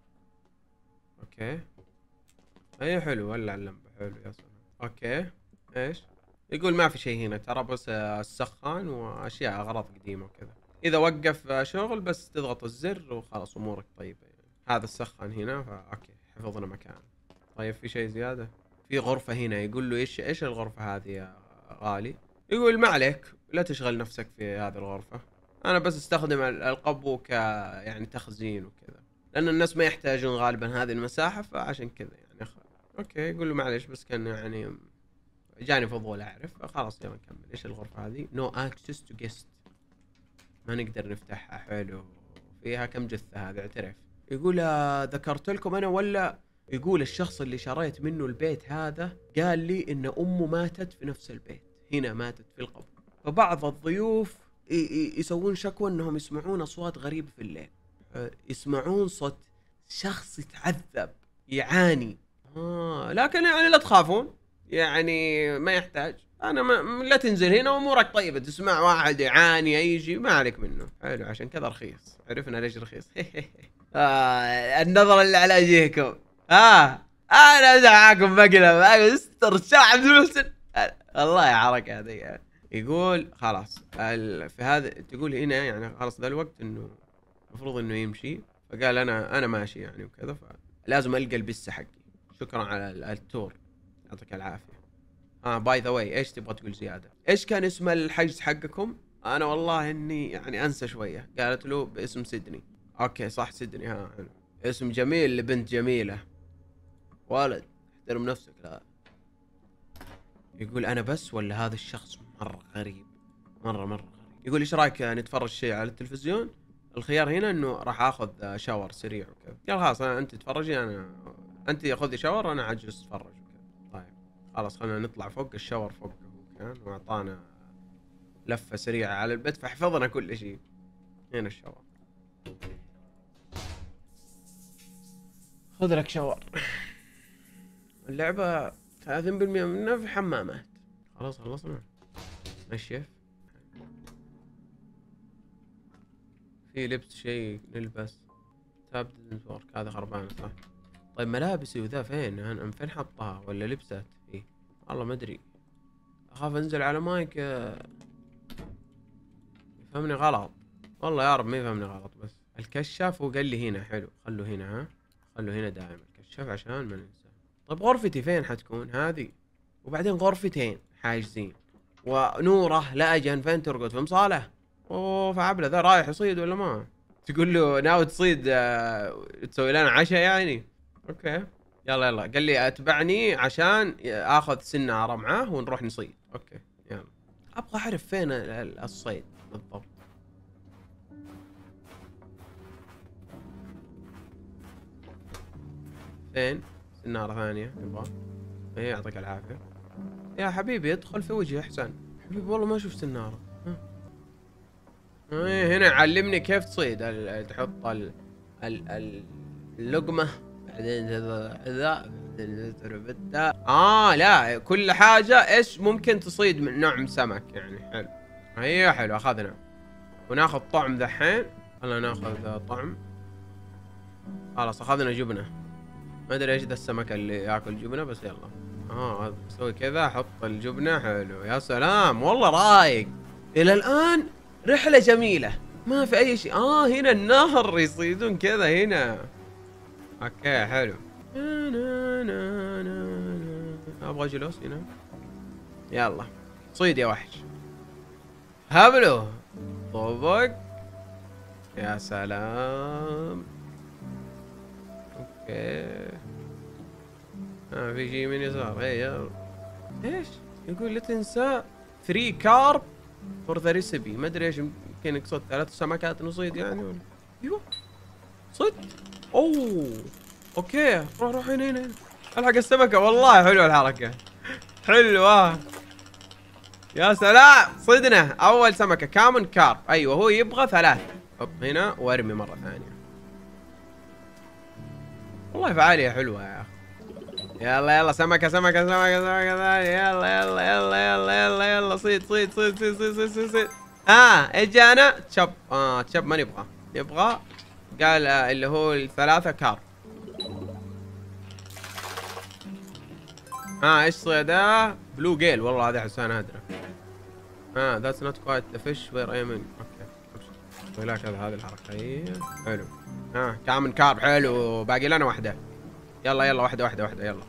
اوكي اي حلو، ولع اللمبة حلو يا سلام. اوكي ايش؟ يقول ما في شيء هنا ترى، بس السخان واشياء اغراض قديمة وكذا. اذا وقف شغل بس تضغط الزر وخلاص امورك طيبة يعني. هذا السخان هنا فا اوكي حفظنا مكان. طيب في شيء زيادة؟ في غرفة هنا. يقول له ايش ايش الغرفة هذه يا غالي؟ يقول ما عليك لا تشغل نفسك في هذه الغرفة، انا بس استخدم القبو ك يعني تخزين وكذا، لان الناس ما يحتاجون غالبا هذه المساحة، فعشان كذا يعني أخ... اوكي. يقول له معليش بس كان يعني جاني فضول اعرف. خلاص يلا نكمل. ايش الغرفة هذه؟ نو اكسس تو جيست، ما نقدر نفتحها. حلو. فيها كم جثة هذه اعترف. يقول ذكرت لكم انا ولا؟ يقول الشخص اللي شريت منه البيت هذا قال لي ان امه ماتت في نفس البيت هنا، ماتت في القبر. فبعض الضيوف يسوون شكوى انهم يسمعون اصوات غريبة في الليل، يسمعون صوت شخص يتعذب يعاني. آه لكن يعني لا تخافون يعني ما يحتاج. انا ما لا تنزل هنا وامورك طيبة. تسمع واحد يعاني اي شيء ما عليك منه. حلو عشان كذا رخيص. عرفنا ليش رخيص. آه النظر اللي على وجهكم. اه انا معاكم مقلب استر الشارع عبد المحسن. والله يا حركة هذه. يقول خلاص في هذا تقول هنا يعني خلاص ذا الوقت انه المفروض انه يمشي. فقال انا انا ماشي يعني وكذا، فلازم القى البسة حقي. شكرا على التور يعطيك العافية. اه باي ذا واي ايش تبغى تقول زيادة؟ ايش كان اسم الحجز حقكم؟ انا والله اني يعني انسى شوية. قالت له باسم سيدني. اوكي صح سيدني. ها حلو. اسم جميل لبنت جميلة. ولد احترم نفسك. لا يقول انا بس ولا هذا الشخص مرة غريب، مرة مرة غريب. يقول ايش رايك نتفرج شيء على التلفزيون؟ الخيار هنا انه راح اخذ شاور سريع وكذا. قال خلاص انا انت تتفرجي، انا انت خذي شاور انا اجلس اتفرج وكذا. طيب خلاص خلينا نطلع فوق. الشاور فوق كان واعطانا لفة سريعة على البيت فحفظنا كل شيء. هنا الشاور، خذ لك شاور. اللعبة ثلاثين بالمئة منها في حمامات. خلاص خلصنا. نشف في لبس شيء نلبس. تاب ديدنت ورك هذا خربان صح. طيب ملابسي وذا فين؟ انا فين حطها ولا لبست؟ ايه والله ما ادري. اخاف انزل على مايك يفهمني غلط. والله يا رب ما يفهمني غلط. بس الكشاف هو قال لي هنا. حلو، خلوا هنا. ها خلوا هنا دائما الكشاف عشان ما ننسى. طيب غرفتي فين حتكون هذه؟ وبعدين غرفتين حاجزين، ونوره لا اجل فين ترقد؟ في مصالح. اوه فعبله ذا رايح يصيد ولا ما؟ تقول له ناوي تصيد آه تسوي لنا عشاء يعني؟ اوكي يلا يلا. قال لي اتبعني عشان اخذ سناره معاه ونروح نصيد. اوكي يلا. ابغى اعرف فين الصيد بالضبط. فين؟ سناره ثانيه يبغى. ايه يعطيك العافيه يا حبيبي. ادخل في وجهي احسن. حبيبي والله ما شفت النار. ايه هنا علمني كيف تصيد. تحط ال ال اللقمة بعدين ذا ذا. اه لا كل حاجة ايش ممكن تصيد من نوع من سمك يعني. حلو. ايوه حلو اخذنا. وناخذ طعم ذحين. خلنا ناخذ طعم. خلاص اخذنا جبنة. ما ادري ايش ذا السمك اللي ياكل جبنة بس يلا. اه اسوي كذا احط الجبنة. حلو يا سلام والله رايق. الى الان رحلة جميلة ما في اي شيء. اه هنا النهر يصيدون كذا هنا. اوكي حلو. ابغى جلوس هنا. يلا صيد يا وحش. هبله طبق. يا سلام. اوكي ها آه في شيء من يسار. اي يلا. ايش يقول؟ لا تنسى ثري كارب فور ذا ريسبي. ما ادري ايش يمكن يقصد ثلاث سمكات نصيد يعني ولا. ايوه صد. اوه اوكي روح روح هنا هنا الحق السمكه. والله حلوه الحركه حلوه. يا سلام صدنا اول سمكه كامون كارب. ايوه هو يبغى ثلاث. حط هنا وارمي مره ثانيه. والله فعاليه حلوه يا اخي. يلا يلا سمكة سمكة سمكة سمكة ثانية. يلا يلا يلا يلا يلا يلا صيد صيد صيد صيد صيد صيد صيد صيد. اه اجانا تشب. اه تشب ما نبغى. نبغى قال آه اللي هو الثلاثة كار. اه ايش صيده؟ بلو جيل. والله هذا حسان ادرى. اه ذاتس نوت كوايت ذا فيش وير اي مين. اوكي ولا كذا هذه الحركة. هي حلو. اه كامن كارب. حلو باقي لنا واحدة. يلا يلا واحدة واحدة واحدة يلا.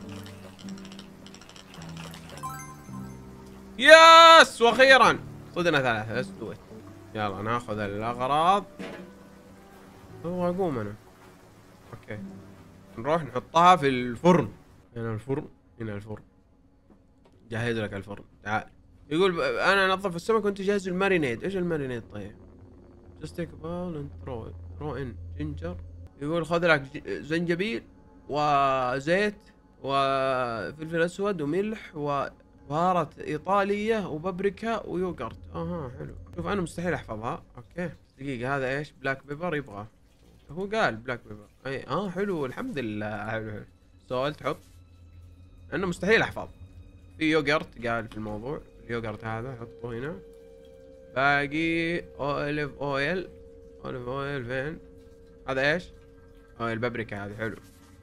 يس واخيرا صدنا ثلاثة. ليتس دو ات. يلا ناخذ الاغراض. هو اقوم انا. اوكي نروح نحطها في الفرن. هنا الفرن. هنا الفرن. جهز لك الفرن تعال. يقول انا انظف السمك وانت جهز المارينيد. ايش المارينيد طيب؟ just take a bowl and throw it throw in ginger. يقول خذ لك زنجبيل وزيت وفلفل اسود وملح وبهارات ايطاليه وبابريكا ويوغرت. اها حلو. شوف انا مستحيل احفظها. اوكي دقيقه هذا ايش؟ بلاك بيبر يبغى. هو قال بلاك بيبر. اي اه حلو الحمد لله. حلو حلو. سؤال تحط انه مستحيل احفظ. في يوغرت قال في الموضوع. اليوغرت هذا حطه هنا. باقي اوليف اويل. اوليف اويل فين؟ هذا ايش؟ اوه البابريكا هذه. حلو.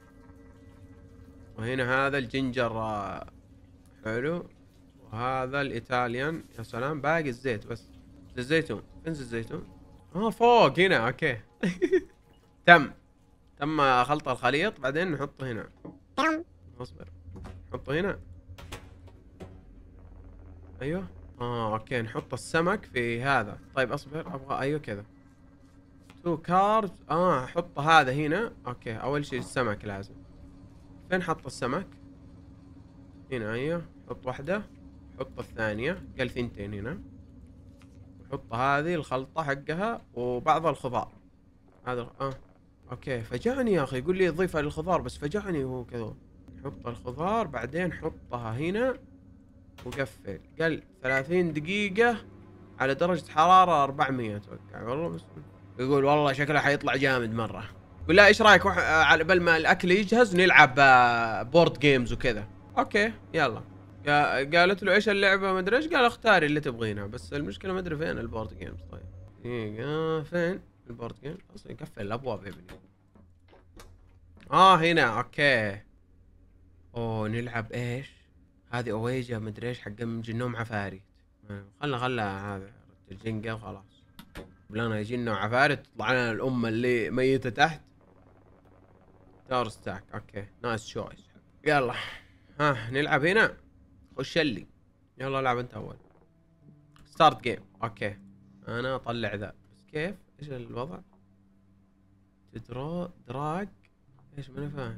وهنا هذا الجنجر. حلو. وهذا الايطاليان. يا سلام باقي الزيت بس. زيت الزيتون. فين زيت الزيتون؟ اه فوق هنا. اوكي تم تم خلط الخليط. بعدين نحطه هنا. اصبر نحطه هنا. ايوه اه اوكي نحط السمك في هذا. طيب اصبر ابغى ايوه كذا. تو كارز. اه حط هذا هنا. اوكي اول شيء السمك لازم. فين حط السمك؟ هنا. ايوه حط واحدة. حط الثانية. قال ثنتين هنا. حط هذه الخلطة حقها وبعض الخضار. هذا اه اوكي فجعني يا اخي. يقول لي ضيفها للخضار بس فجعني هو كذا. حط الخضار بعدين حطها هنا وقفل. قال ثلاثين دقيقة على درجة حرارة أربعمية اتوقع. والله بس يقول والله شكله حيطلع جامد مرة. يقول لا ايش رايك على بال ما الاكل يجهز نلعب بورد جيمز وكذا. اوكي يلا. قالت له ايش اللعبة ما ادري ايش. قال اختاري اللي تبغينها بس المشكلة ما ادري فين البورد جيمز. طيب دقيقة فين البورد جيمز؟ اصلا يقفل الابواب يا ابني. اه هنا. اوكي اوه نلعب ايش؟ هذه اويجا مدري ايش حق من جنهم عفاريت. خلنا خلنا هذا الجنقه وخلاص. بلانا يجينا عفاريت تطلع لنا الامه اللي ميته تحت. تاور ستاك اوكي نايس شويس. يلا ها نلعب هنا. خش لي يلا العب انت اول. ستارت جيم اوكي. انا اطلع ذا بس كيف؟ ايش الوضع؟ تدرا دراج ايش ماني فاهم.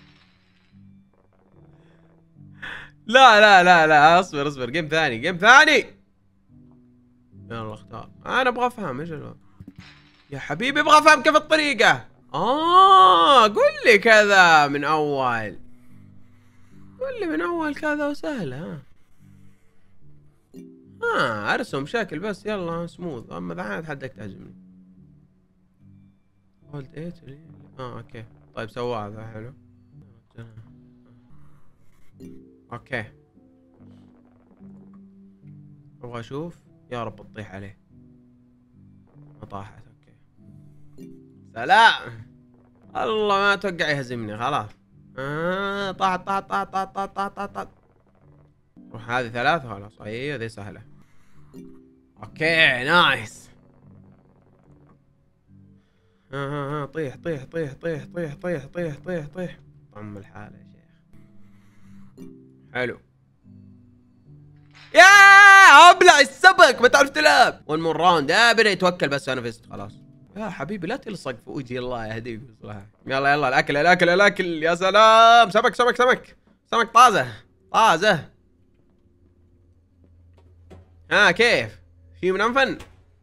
لا لا لا لا اصبر اصبر جيم ثاني جيم ثاني. يلا اختار. انا ابغى افهم ايش الوضع يا حبيبي. ابغى افهم كيف الطريقة. اه قول لي كذا من اول. قول لي من اول كذا وسهلة. ها ها ارسم شكل بس يلا سموث. اما ذا حدك تعجبني. هولد ايت اه اوكي طيب سواها ذا حلو. اوكي ابغى اشوف. يا رب تطيح عليه. ما طاحت اوكي سلام. الله ما اتوقع يهزمني خلاص. آه طاحت طاحت طاحت طاحت طاحت طاحت طاحت. روح هذه ثلاثة خلاص. ايوه ذي سهلة. اوكي نايس. ها ها ها طيح طيح طيح طيح طيح طيح طيح طيح طيح. طم الحالة يا شيخ. حلو. يا ابلع السمك ما تعرف تلعب. ون مور راوند. يا بدا يتوكل بس انا فزت خلاص. يا حبيبي لا تلصق في وجهي الله يهديك بصراحة. يلا يلا الاكل الاكل الاكل. يا سلام سمك سمك سمك سمك طازة طازة. ها كيف؟ في منفن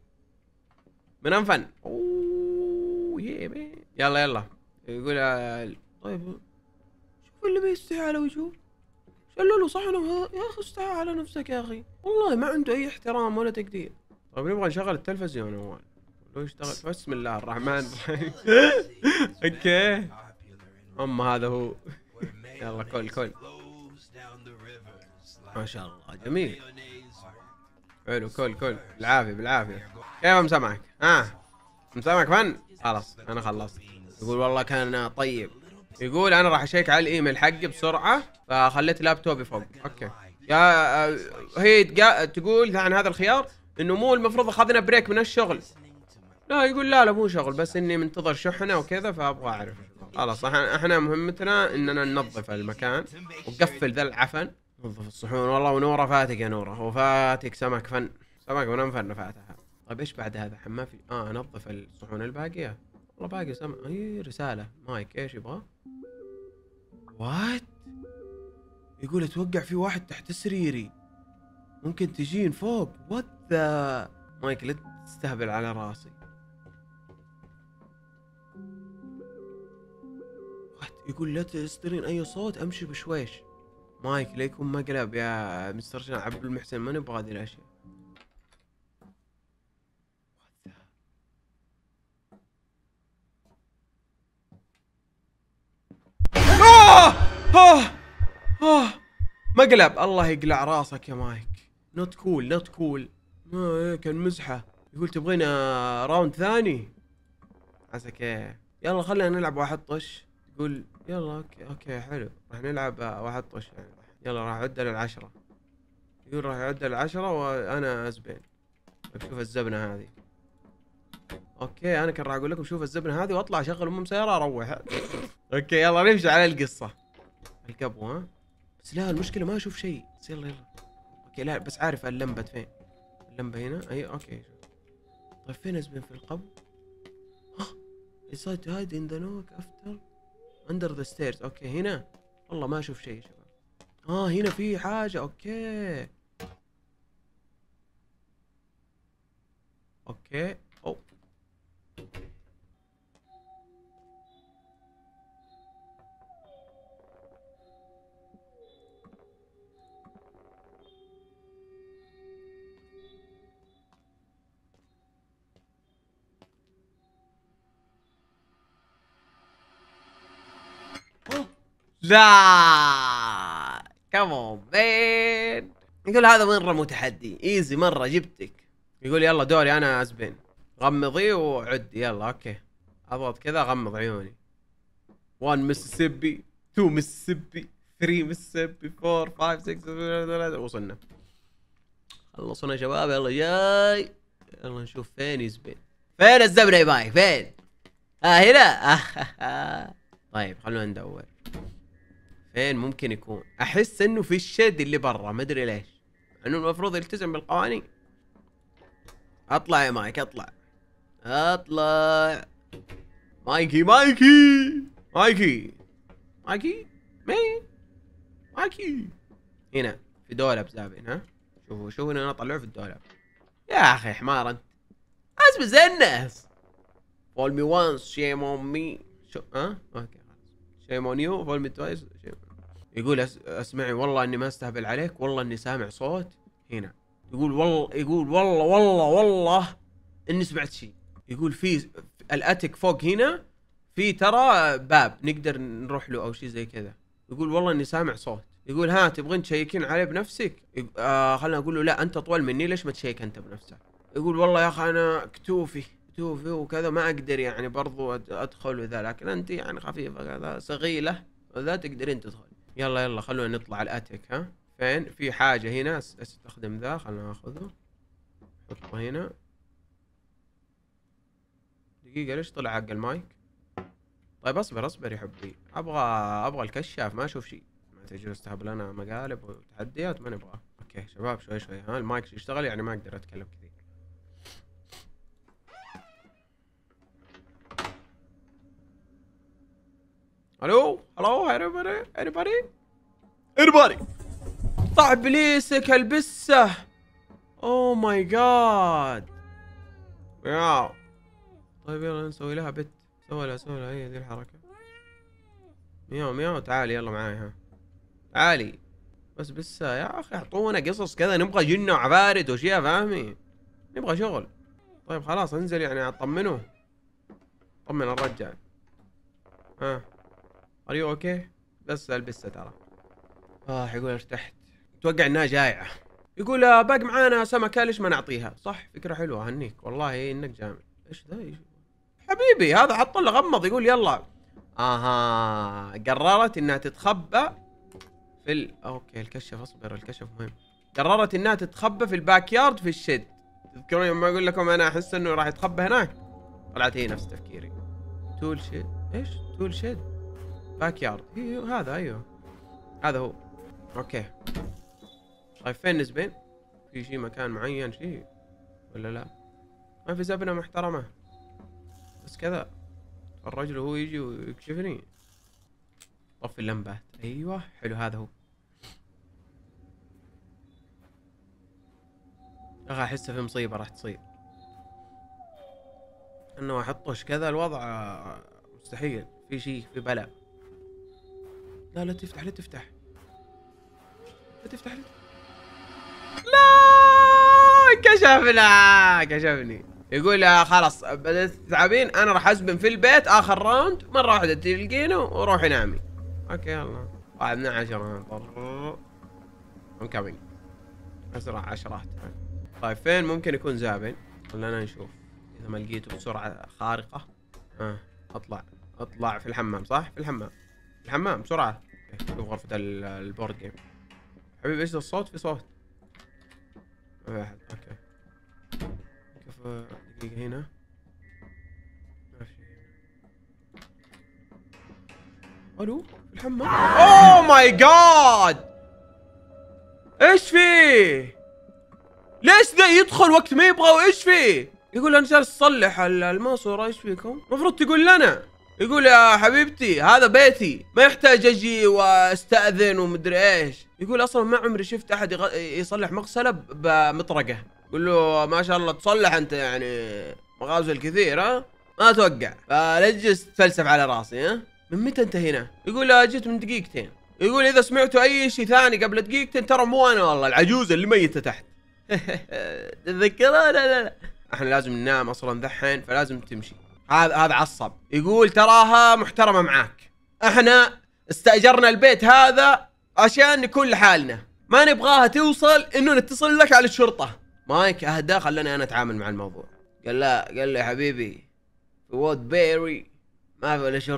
منفن. اوه يا بي. يلا يلا يقول طيب شوف اللي بيستحي على وجهه. شلوا له صحنه يا اخي. استحي على نفسك يا اخي والله ما عنده اي احترام ولا تقدير. طيب نبغى نشغل التلفزيون اول. لو يشتغل بسم الله الرحمن الرحيم. اوكي اما هذا هو. يلا كل كل ما شاء الله جميل. حلو كل كل بالعافيه بالعافيه. كيف مسامعك؟ ها مسامعك فن؟ خلاص انا خلصت. يقول والله كان طيب. يقول انا راح اشيك على الايميل حقي بسرعه فخليت لابتوبي فوق. اوكي يا هي تقول عن هذا الخيار انه مو المفروض اخذنا بريك من الشغل. لا يقول لا لا مو شغل بس اني منتظر شحنه وكذا فابغى اعرف. خلاص احنا مهمتنا اننا ننظف المكان ونقفل ذا العفن. نظف الصحون. والله ونوره فاتك يا نوره. وفاتك سمك فن. سمك ونفن فاتها. طيب ايش بعد هذا؟ حمام في اه انظف الصحون الباقيه. والله باقي سمك. اي رساله مايك ايش يبغى؟ وات يقول اتوقع في واحد تحت سريري ممكن تجين فوق. وات ذا مايك لا تستهبل على راسي. وات يقول لا تصدرين اي صوت امشي بشويش. مايك لا يكون مقلب يا مستر شان عبد المحسن ما نبغى هذه الاشياء. آه آه آه مقلب. الله يقلع راسك يا مايك. نوت كول نوت كول. ما كان مزحة. يقول تبغينا راوند ثاني؟ عساك ايه. يلا خلينا نلعب واحد طش. يقول يلا اوكي اوكي حلو راح نلعب واحد طش يعني. يلا راح اعد للعشرة. يقول راح اعد للعشرة وانا ازبين. شوف الزبنة هذه. اوكي انا كان راح اقول لكم شوف الزبنة هذه واطلع اشغل ام سيارة اروح. اوكي يلا نمشي على القصة. القبو ها بس لا المشكلة ما اشوف شيء. بس يلا يلا اوكي لا بس عارف اللمبة فين. اللمبة هنا اي اوكي. طيب فين ازبن في القبو؟ ها inside to hide in the knock after under the stairs. اوكي هنا والله ما اشوف شيء يا شباب. اه هنا في حاجة. اوكي اوكي او لا كمون بين. يقول هذا مرة متحدي ايزي مرة جبتك. يقول يلا دوري انا ازبن. غمضي وعدي يلا اوكي. اضغط كذا غمض عيوني. واحد ميسيسيبي اثنين ميسيسيبي ثلاثة ميسيسيبي أربعة خمسة ستة وصلنا. خلصونا يا شباب، يلا جاي. يلا نشوف فين يزبن، فين الزبنة يا باي، فين؟ ها آه هنا. آه طيب خلونا ندور فين ممكن يكون. احس انه في الشد اللي برا، ما ادري ليش، انه المفروض يلتزم بالقوانين. اطلع يا مايك، اطلع اطلع. مايكي مايكي مايكي مايكي مين؟ مايكي هنا في دولاب زابن. ها شوفوا شوفوا انا اطلعه في الدولاب. يا اخي حمار انت، اسمع زي الناس. فول مي وانس شيم اون مي. شو ها اوكي شيم اون يو فول مي توايس. يقول أس... اسمعي والله اني ما استهبل عليك، والله اني سامع صوت هنا. يقول والله يقول والله والله والله اني سمعت شيء. يقول في الاتك فوق هنا في ترى باب نقدر نروح له او شيء زي كذا. يقول والله اني سامع صوت. يقول ها تبغين تشيكين عليه بنفسك؟ آه خلنا اقول له لا انت اطول مني، ليش ما تشيك انت بنفسك؟ يقول والله يا اخي انا كتوفي كتوفي وكذا ما اقدر يعني برضو ادخل وذا، لكن انت يعني خفيفه كذا صغيله وذا تقدرين تدخل. يلا يلا خلونا نطلع الاتك. ها فين في حاجه هنا استخدم ذا، خلنا ناخذه نحطه هنا. دقيقه ليش طلع حق المايك؟ طيب اصبر اصبر يا حبي، ابغى ابغى الكشاف ما اشوف شيء. ما تجلس تهب لنا مقالب وتحديات ما نبغى. اوكي شباب شوي شوي. ها المايك يشتغل يعني ما اقدر اتكلم كثير. الو الو everybody everybody everybody. طع ابليسك البسه. اوه ماي جاد. واو. طيب يلا نسوي لها بت. سوي لها سوي لها هي ذي الحركه. مياو مياو تعالي يلا معاي. ها تعالي بس بس يا اخي اعطونا قصص كذا، نبغى جنة وعفاريت واشياء فاهمي، نبغى شغل. طيب خلاص انزل يعني اطمنه، طمن الرجال. ها ار يو اوكي؟ بس البسه ترى. اه يقول ارتحت، اتوقع انها جايعه. يقول باقي معانا سمكه ليش ما نعطيها؟ صح فكره حلوه اهنيك والله انك جامد. ايش ذا ايش حبيبي هذا حط له غمض. يقول يلا اها قررت انها تتخبى في ال... اوكي الكشف اصبر الكشف مهم. قررت انها تتخبى في الباك يارد في الشد. تذكرون يوم ما اقول لكم انا احس انه راح يتخبى هناك؟ طلعت هي نفس تفكيري. تول شيد ايش؟ تول شيد باك يارد. ايوه هذا ايوه هذا هو. اوكي طيب فين نسبين؟ في شيء مكان معين شيء ولا لا؟ ما في زبنة محترمة بس كذا الرجل وهو يجي ويكشفني. طفي اللمبات. ايوه حلو هذا هو. اخي احس في مصيبة راح تصير، انه احطش كذا الوضع مستحيل، في شيء في بلاء. لا لا تفتح لا تفتح لا تفتح لا, لا كشفنا كشفني. يقول خلاص بدأت تتعبين انا راح ازبن في البيت اخر راوند مرة واحدة تلقينه وروحي نامي. اوكي يلا واحد من عشرة I'm coming. اسرع عشرات. طيب فين ممكن يكون زابن؟ خلينا نشوف اذا ما لقيته بسرعة خارقة. اه اطلع اطلع في الحمام صح؟ في الحمام في الحمام بسرعة. شوف غرفة البورد جيم. حبيبي ايش الصوت؟ في صوت. واحد اوكي كيف دقيقة هنا ما في. الو في الحمام. اوه ماي جاد ايش فيه؟ ليش ذا يدخل وقت ما يبغى وايش فيه؟ يقول انا جالس اصلح الماسورة ايش فيكم؟ المفروض تقول لنا. يقول يا حبيبتي هذا بيتي ما يحتاج اجي واستأذن ومدري ايش. يقول اصلا ما عمري شفت احد يصلح مغسلة بمطرقة. يقول له ما شاء الله تصلح انت يعني مغازل كثير ها؟ ما اتوقع فلجس تفلسف على راسي. ها من متى انت هنا؟ يقول جيت من دقيقتين. يقول اذا سمعتوا اي شيء ثاني قبل دقيقتين ترى مو انا والله العجوزة اللي ميتة تحت. تذكرها؟ لا لا لا احنا لازم ننام اصلا ذحين فلازم تمشي. هذا هذا عصب. يقول تراها محترمة معاك، احنا استأجرنا البيت هذا عشان نكون لحالنا، ما نبغاها توصل انه نتصل لك على الشرطة. مايك اهدى خلاني انا اتعامل مع الموضوع. قال لا قال لي يا حبيبي في وود بيري ما في ولا شرطة،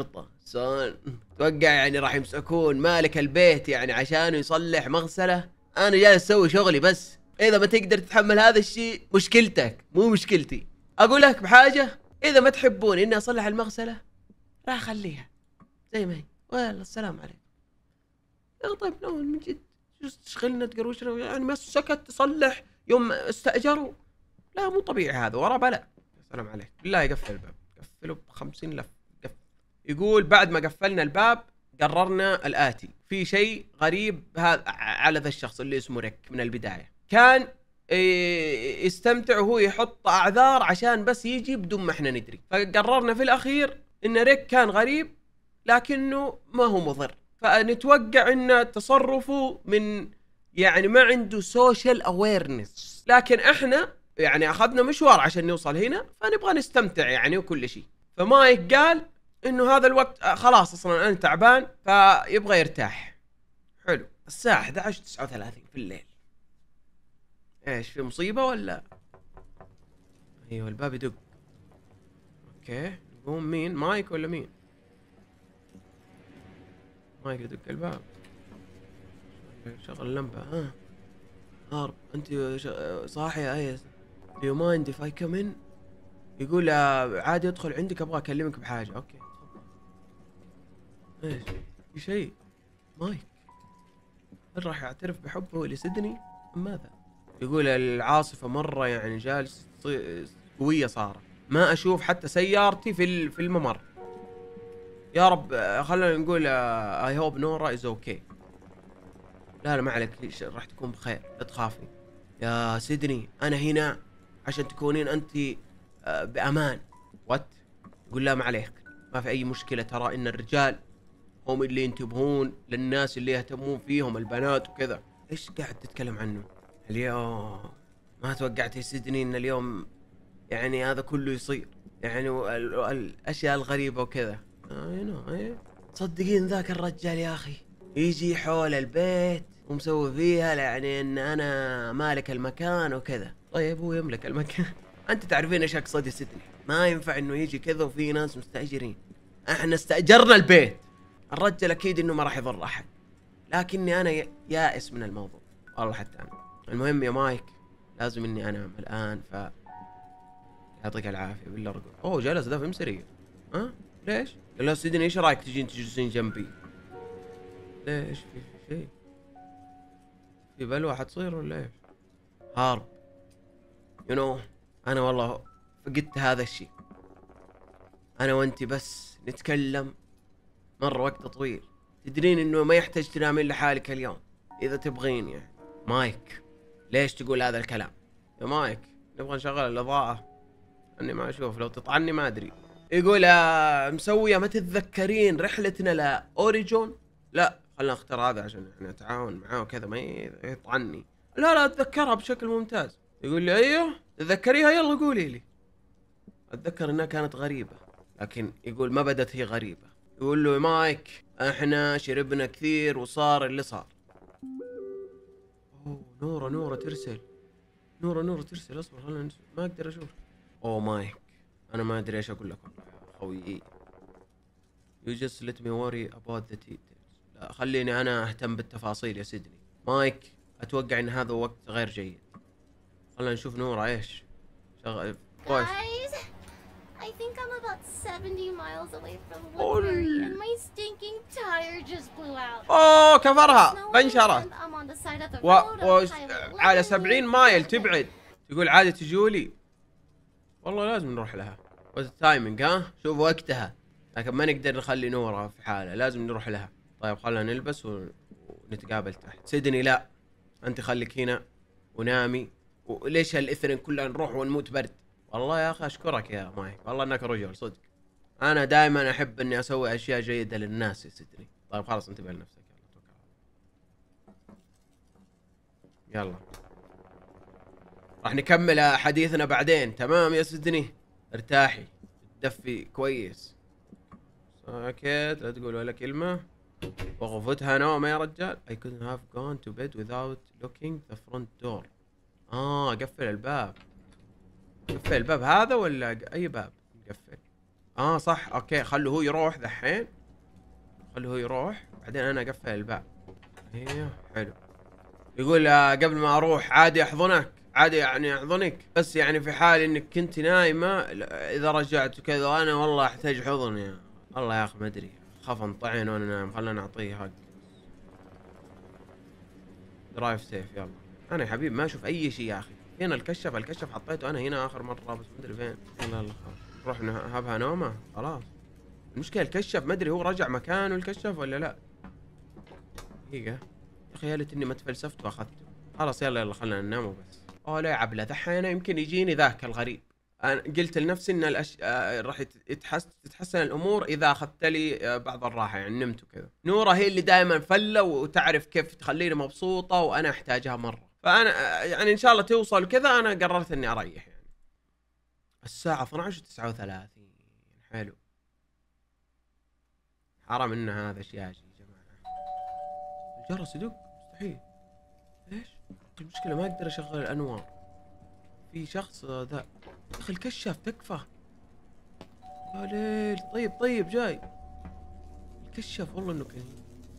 صان توقع يعني راح يمسكون مالك البيت يعني عشان يصلح مغسلة؟ انا جالس اسوي شغلي بس. اذا ما تقدر تتحمل هذا الشيء مشكلتك مو مشكلتي. اقول لك بحاجة، اذا ما تحبون اني اصلح المغسلة راح اخليها زي ما هي، والله السلام عليكم. يا طيب لو من جد تشغلنا تقروشنا يعني، ما سكت تصلح يوم استأجروا؟ لا مو طبيعي هذا، ورا بلا. السلام عليكم. بالله يقفل الباب، قفله بخمسين لف. قفل. يقول بعد ما قفلنا الباب قررنا الآتي. في شيء غريب هذا على ذا الشخص اللي اسمه ريك من البداية. كان يستمتع وهو يحط أعذار عشان بس يجي بدون ما احنا ندري. فقررنا في الأخير إن ريك كان غريب لكنه ما هو مضر. فنتوقع إن تصرفه من يعني ما عنده سوشيال أويرنس، لكن احنا يعني أخذنا مشوار عشان نوصل هنا، فنبغى نستمتع يعني وكل شيء. فمايك قال إنه هذا الوقت خلاص أصلا أنا تعبان فيبغى يرتاح. حلو. الساعة إحدى عشر وتسعة وثلاثين في الليل. إيش في مصيبة ولا؟ أيوه الباب يدق. أوكي نقوم. مين؟ مايك ولا مين؟ مايك يدق الباب. شغل اللمبة. ها هارب أنت صاحي يا أيس؟ Do you mind if I come in؟ يقول عادي ادخل عندك ابغى اكلمك بحاجة. اوكي ايش في شيء؟ مايك هل راح يعترف بحبه لسيدني ام ماذا؟ يقول العاصفة مرة يعني جالس قوية صارت، ما اشوف حتى سيارتي في في الممر. يا رب خلينا نقول اي هوب نورا از اوكي. لا لا ما عليك راح تكون بخير لا تخافي يا سيدني، انا هنا عشان تكونين انت بامان. وات؟ يقول لا ما عليك ما في اي مشكله، ترى ان الرجال هم اللي ينتبهون للناس اللي يهتمون فيهم البنات وكذا. ايش قاعد تتكلم عنه اليوم؟ ما توقعت يا سيدني ان اليوم يعني هذا كله يصير يعني الاشياء الغريبه وكذا. اي نو اي تصدقين ذاك الرجال يا اخي يجي حول البيت ومسوي فيها يعني ان انا مالك المكان وكذا. طيب هو يملك المكان انت تعرفين ايش اقصد يا سيدني؟ ما ينفع انه يجي كذا وفي ناس مستاجرين. احنا استاجرنا البيت. الرجل اكيد انه ما راح يضر احد، لكني انا يائس من الموضوع والله حتى انا. المهم يا مايك لازم اني انام الان، ف يعطيك العافيه بالله رجل. اوه جلس ذا في مسري. ها ليش؟ قال له سيدني ايش رايك تجين تجلسين جنبي؟ ليش في شيء؟ في بلوى حتصير ولا ايش؟ هارب يو you نو know, انا والله فقدت هذا الشيء. انا وانت بس نتكلم مرة وقت طويل، تدرين انه ما يحتاج تنامين لحالك اليوم اذا تبغين يعني. مايك ليش تقول هذا الكلام؟ يا مايك نبغى نشغل الاضاءة، اني ما اشوف لو تطعني ما ادري. يقول مسوية ما تتذكرين رحلتنا لاوريجون؟ لا خلنا نختار هذا عشان احنا نتعاون معاه وكذا ما يطعني. لا لا اتذكرها بشكل ممتاز. يقول لي ايوه تذكريها يلا قولي لي. اتذكر انها كانت غريبة، لكن يقول ما بدت هي غريبة. يقول له مايك احنا شربنا كثير وصار اللي صار. اوه نورة نورة ترسل. نورة نورة ترسل. اصبر خلنا ما اقدر اشوف. اوه مايك انا ما ادري ايش اقول لك خويي. You just let me worry about the details. لا خليني انا اهتم بالتفاصيل يا سيدني. مايك اتوقع ان هذا وقت غير جيد. خلنا نشوف نورة ايش شغل كويس. I think I'm about seventy miles away from Woodbury and my stinking tire just blew out. اوه كفرها بنشرت. و... و... على سبعين مايل تبعد. تقول عادي تجولي. والله لازم نروح لها. والتايمينج ها شوف وقتها، لكن ما نقدر نخلي نورة في حالة، لازم نروح لها. طيب خلنا نلبس و... ونتقابل تحت. سيدني لا انت خليك هنا ونامي. وليش هالاثنين كلها نروح ونموت برد؟ والله يا اخي اشكرك يا مايك والله انك رجل صدق. انا دائما احب اني اسوي اشياء جيدة للناس يا سيدني. طيب خلاص انتبه لنفسك. يلا يلا راح نكمل حديثنا بعدين. تمام يا سيدني ارتاحي تدفي كويس ساكت لا تقول ولا كلمة. وغفتها نوم يا رجال. I couldn't have gone to bed without locking the front door. اه قفل الباب. قفل الباب هذا ولا اي باب؟ قفل. اه صح اوكي خلوا هو يروح ذحين خليه هو يروح بعدين انا اقفل الباب. ايوه حلو. يقول آه قبل ما اروح عادي احضنك، عادي يعني احضنك، بس يعني في حال انك كنت نايمه اذا رجعت وكذا وانا والله احتاج حضن. يا الله يا اخي ما ادري خاف انطعن وانا نايم، خلنا نعطيه حق. درايف سيف يلا. انا يا حبيبي ما اشوف اي شيء يا اخي. هنا الكشف، الكشف حطيته انا هنا اخر مره بس ما ادري فين. يلا يلا خلاص نروح نهبها نومه خلاص. المشكله الكشف ما ادري هو رجع مكانه الكشف ولا لا. دقيقه يا اخي يا ليت اني ما تفلسفت واخذته. خلاص يلا يلا خلينا ننام وبس. اوه لا يا عبله دحين يمكن يجيني ذاك الغريب. انا قلت لنفسي ان الأش... آه راح يتحس... تتحسن الامور اذا اخذت لي آه بعض الراحه يعني نمت وكذا. نوره هي اللي دائما فله وتعرف كيف تخليني مبسوطه وانا احتاجها مره. فانا آه يعني ان شاء الله توصل وكذا. انا قررت اني اريح يعني. الساعه اثنعش وتسعة وثلاثين. حلو. حرام ان هذا شياجي يا جماعه. الجرس يدق مستحيل. ليش؟ المشكله ما اقدر اشغل الانوار. في شخص ذا يا اخي الكشاف تكفى يا ليل. طيب طيب جاي الكشاف والله انه كان.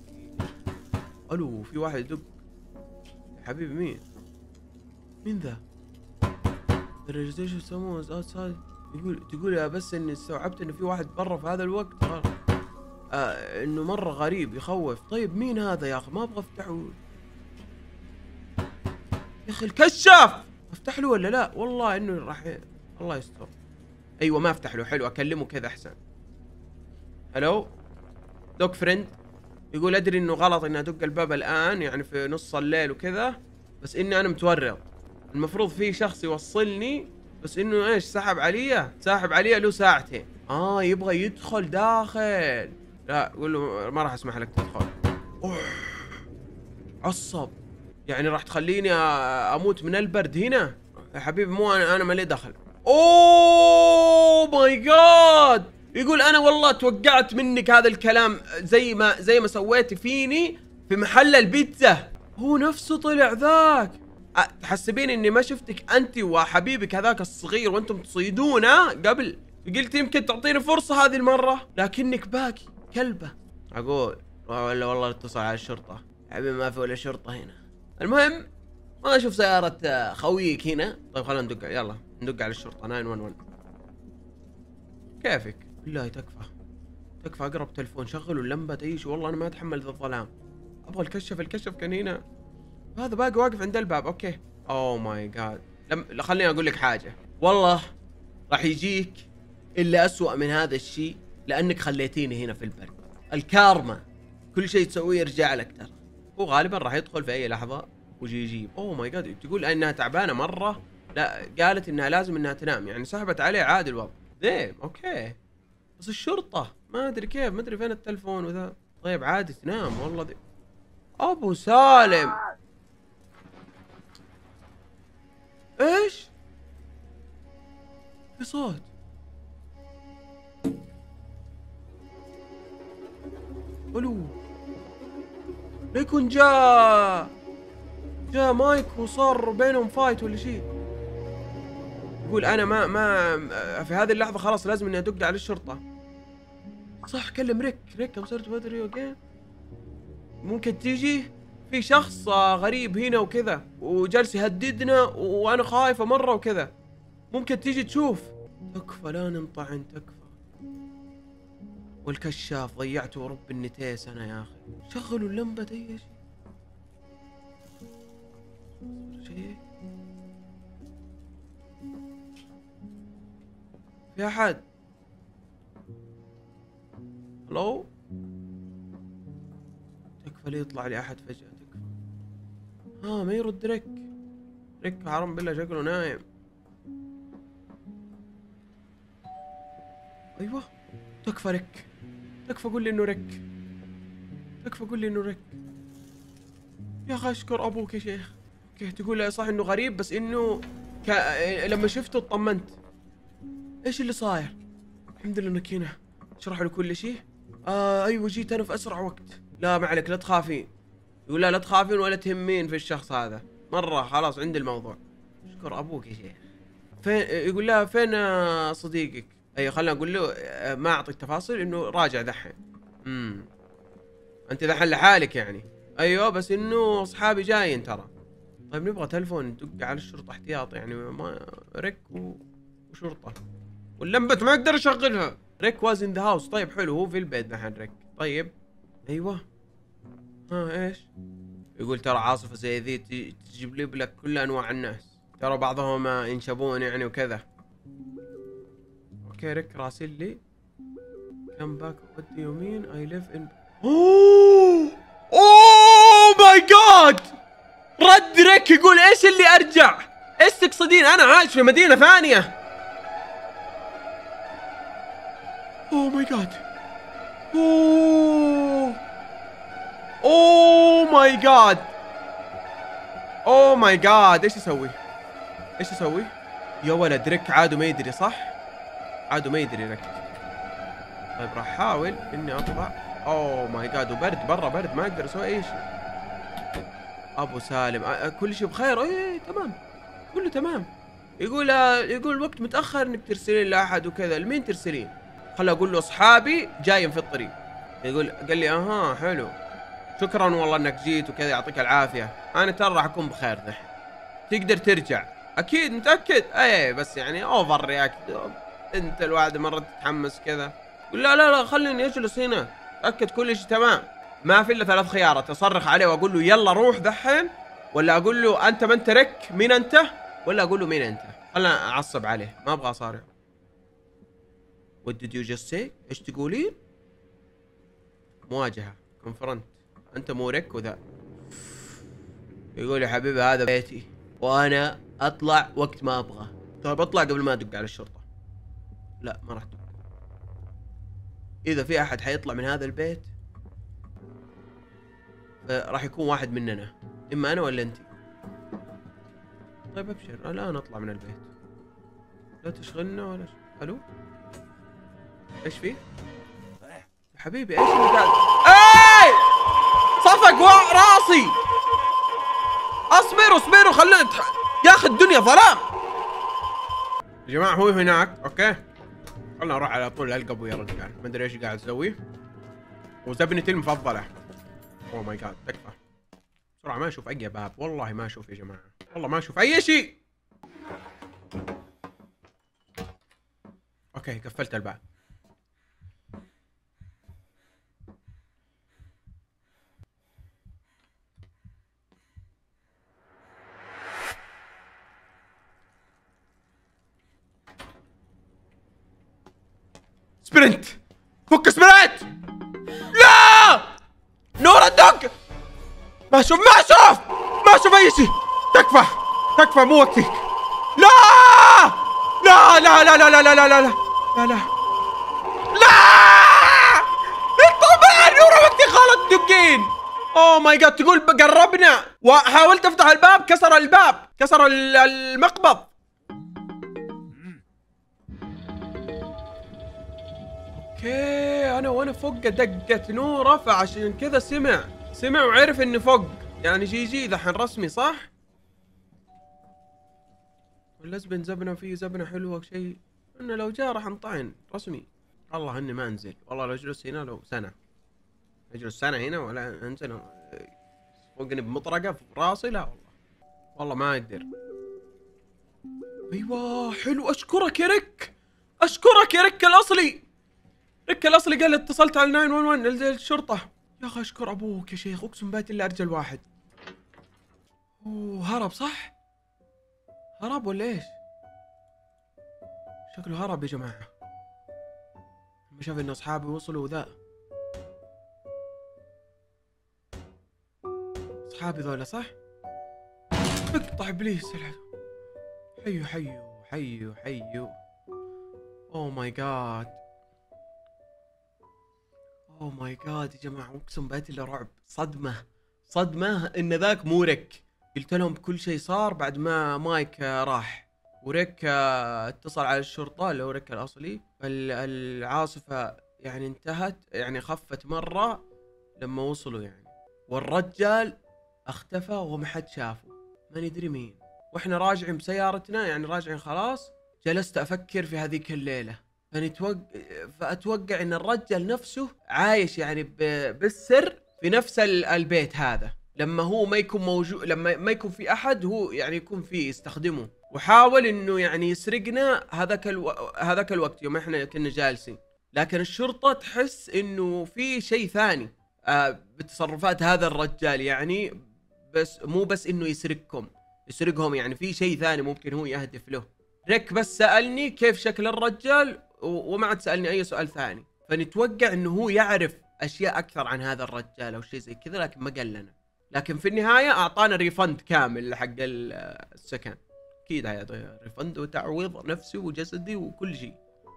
الو في واحد يدق يا حبيبي. مين مين ذا؟ الريجستيشن سموز اوتسايد. يقول تقول يا بس اني استوعبت انه في واحد برا في هذا الوقت. آه انه مره غريب يخوف. طيب مين هذا يا اخي؟ ما ابغى افتحه يا اخي الكشاف. افتح له ولا لا؟ والله انه راح ي... الله يستر. ايوه ما افتح له. حلو اكلمه كذا احسن. هلو دوك فريند. يقول ادري انه غلط اني ادق الباب الان يعني في نص الليل وكذا، بس اني انا متورط. المفروض في شخص يوصلني بس انه ايش سحب علي ساحب علي له ساعتين. اه يبغى يدخل داخل. لا قول له ما راح اسمح لك تدخل. اوه عصب يعني راح تخليني اموت من البرد هنا يا حبيبي. مو انا انا مالي دخل. اوه ماي جاد. يقول انا والله توقعت منك هذا الكلام زي ما زي ما سويتي فيني في محل البيتزا. هو نفسه طلع ذاك. تحسبين اني ما شفتك انت وحبيبك هذاك الصغير وانتم تصيدونه قبل؟ قلت يمكن تعطيني فرصة هذه المرة لكنك باقي كلبة. اقول ولا والله اتصل على الشرطة. حبيبي ما في ولا شرطة هنا. المهم ما اشوف سيارة خويك هنا. طيب خلينا ندق يلا ندق على الشرطة تسعة واحد واحد. كيفك؟ بالله تكفى تكفى. اقرب تلفون شغلوا اللمبة تعيش. والله انا ما اتحمل ذا الظلام. ابغى الكشف. الكشف كان هنا. هذا باقي واقف عند الباب. اوكي اوه ماي جاد. لم خليني اقول لك حاجة. والله راح يجيك الا اسوأ من هذا الشيء لانك خليتيني هنا في البرد. الكارما كل شيء تسويه يرجع لك ترى. هو غالبا راح يدخل في اي لحظة ويجي يجيب. اوه ماي جاد. تقول انها تعبانة مرة. لا قالت انها لازم انها تنام يعني سحبت عليه عادي الوضع. زين اوكي بس الشرطة ما ادري كيف ما ادري فين التلفون وذا. طيب عادي تنام والله دي. ابو سالم ايش في صوت؟ الو لا يكون جاء جاء مايك وصار بينهم فايت ولا شيء. يقول انا ما ما في هذه اللحظة خلاص لازم اني ادق على الشرطة. صح كلم ريك. ريك صرت بدري اوكي. ممكن تيجي في شخص غريب هنا وكذا وجالس يهددنا وانا خايفة مرة وكذا. ممكن تيجي تشوف. تكفى لا ننطعن تكفى. والكشاف ضيعته رب النتيس انا يا اخي. شغلوا اللمبة اي شيء. شيء في احد؟ هلو تكفى لي يطلع لي احد فجأة. تكفى. ها ما يرد ريك. ريك حرام بالله شكله نايم. ايوه تكفى ريك. تكفى قول لي انه ريك. تكفى قول لي انه ريك يا اخي. اشكر ابوك يا شيخ. اوكي تقول صح انه غريب بس انه ك... لما شفته اطمنت. ايش اللي صاير؟ الحمد لله انك هنا. اشرح له كل شيء. آه ايوه جيت انا في اسرع وقت. لا ما عليك لا تخافين. يقول لا لا تخافين ولا تهمين في الشخص هذا مرة خلاص عندي الموضوع. اشكر ابوك يا شيخ. فين؟ يقول لها فين صديقك؟ ايوه خلينا اقول له ما اعطي التفاصيل انه راجع دحين. امم انت ذحين لحالك يعني. ايوه بس انه اصحابي جايين ترى. طيب نبغى تلفون ندق على الشرطه احتياط يعني، ما ريك و... وشرطه واللمبة ما اقدر اشغلها. ريك واز ان ذا هاوس. طيب حلو، هو في البيت دحين ريك. طيب ايوه ها ايش؟ يقول ترى عاصفة زي ذي تجيب لك كل انواع الناس، ترى بعضهم ينشبون يعني وكذا. اوكي ريك راسل لي كم باك ودي يومين اي ليف ان. اوه اوه ماي جاد، رد ريك يقول ايش اللي ارجع؟ ايش تقصدين؟ انا عايش في مدينة ثانية. اوه ماي جاد. اوه اوه ماي جاد. اوه ماي جاد. ايش اسوي؟ ايش اسوي؟ يا ولد ريك عادو ما يدري صح؟ عادو ما يدري ريك. طيب راح احاول اني اطلع. اوه ماي جاد، وبرد برا برد، ما اقدر اسوي اي شيء. ابو سالم كل شيء بخير؟ اي تمام كله تمام. يقول يقول الوقت متاخر انك ترسلين لاحد وكذا. لمين ترسلين؟ خل اقول له اصحابي جايين في الطريق. يقول قال لي اها حلو شكرا والله انك جيت وكذا، يعطيك العافيه، انا ترى راح اكون بخير ذح. تقدر ترجع؟ اكيد متاكد؟ اي بس يعني اوفر رياكت، انت الواحد مره تتحمس كذا. يقول لا لا لا خليني اجلس هنا اتاكد كل شيء تمام. ما في الا ثلاث خيارات، اصرخ عليه واقول له يلا روح دحين، ولا اقول له انت ما انت ريك مين انت، ولا اقول له مين انت. خلنا اعصب عليه، ما ابغى اصارع. What did you just say؟ ايش تقولين؟ مواجهة كونفرنت. انت مو ريك وذا. يقول يا حبيبي هذا بيتي وانا اطلع وقت ما ابغى. طيب اطلع قبل ما ادق على الشرطة. لا ما راح ادق. اذا في احد حيطلع من هذا البيت راح يكون واحد مننا، اما انا ولا انت. طيب ابشر الان اطلع من البيت، لا تشغلنا ولا شيء. الو ايش فيه؟ يا حبيبي ايش اللي قاعد؟ اي صفق راسي. اصبروا اصبروا خلينا نتح... يا اخي الدنيا ظلام يا جماعه. هو هناك اوكي، خلنا نروح على طول القى ابوي يا رجال، ما ادري ايش قاعد اسوي. وزبنتي المفضله. اوه ماي جاد تكفى بسرعه، ما اشوف اي باب والله ما اشوف يا جماعه، والله ما اشوف اي شيء. اوكي قفلت الباب. سبرنت فك سبرنت. لا نور الدق. ما اشوف ما اشوف ما اشوف اي شيء. تكفى تكفى مو وقتك. لا لا لا لا لا لا لا لا لا لا لا لا طبعا نور وقتي خالد دقين. اوه ماي جاد، تقول قربنا وحاولت افتح الباب كسر الباب كسر المقبض. اوكي انا وانا فوق دقت نوره، فعشان كذا سمع سمع وعرف اني فوق، يعني جي جي ذحين رسمي صح؟ ولا زبن زبنه فيه زبنه حلوه شيء، انه لو جاء راح نطعن رسمي. والله اني ما انزل، والله لو اجلس هنا لو سنه اجلس سنه هنا ولا انزل فوقني بمطرقه في راسي. لا والله والله ما اقدر. ايوه حلو، اشكرك يا ريك، اشكرك يا ريك الاصلي. ريك الاصلي قال اتصلت على تسعة واحد واحد الشرطه. يا اخي اشكر ابوك يا شيخ، اقسم بالله الا ارجل واحد. اوه هرب صح؟ هرب ولا ايش؟ شكله هرب يا جماعه، لما شاف ان اصحابي وصلوا ذا. اصحابي ذولا صح؟ اقطع ابليس. حيو حيو حيو حيو. اوه ماي جاد اوه ماي جاد يا جماعه، اقسم بالله الا رعب. صدمه صدمه ان ذاك مو ريك. قلت لهم كل شيء صار بعد ما مايك راح وريك اتصل على الشرطه اللي هو ريك الاصلي. العاصفه يعني انتهت، يعني خفت مره لما وصلوا يعني، والرجال اختفى وما حد شافه، ما ندري مين. واحنا راجعين بسيارتنا يعني راجعين خلاص، جلست افكر في هذيك الليله، فنتوقع فاتوقع ان الرجال نفسه عايش يعني بالسر في نفس البيت هذا، لما هو ما يكون موجود، لما ما يكون في احد هو يعني يكون فيه يستخدمه، وحاول انه يعني يسرقنا هذاك الو... هذاك الوقت يوم احنا كنا جالسين. لكن الشرطة تحس انه في شيء ثاني آه بتصرفات هذا الرجال، يعني بس مو بس انه يسرقكم يسرقهم، يعني في شيء ثاني ممكن هو يهدف له. ريك بس سألني كيف شكل الرجال وما عاد سألني اي سؤال ثاني، فنتوقع انه هو يعرف اشياء اكثر عن هذا الرجال او شيء زي كذا، لكن ما قال لنا. لكن في النهاية اعطانا ريفند كامل حق السكن، اكيد هذا ريفند وتعويض نفسي وجسدي وكل شيء.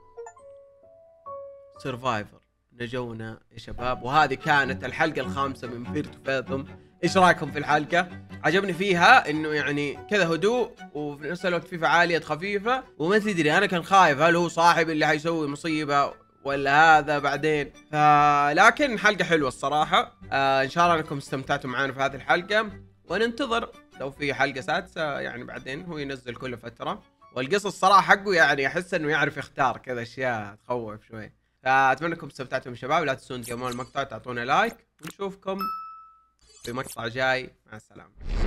سرفايفر نجونا يا شباب، وهذه كانت الحلقة الخامسة من فير تو فاثم. ايش رايكم في الحلقة؟ عجبني فيها انه يعني كذا هدوء وفي نفس الوقت في فعالية خفيفة، وما تدري انا كان خايف هل هو صاحب اللي حيسوي مصيبة ولا هذا بعدين. لكن حلقة حلوة الصراحة. آه ان شاء الله انكم استمتعتوا معنا في هذه الحلقة، وننتظر لو في حلقة سادسة يعني بعدين. هو ينزل كل فترة، والقصص الصراحة حقه يعني احس انه يعرف يختار كذا اشياء تخوف شوي. فاتمنى انكم استمتعتوا يا شباب. لا تنسون تقيمون المقطع، تعطونا لايك، ونشوفكم في مقطع جاي. مع السلامة.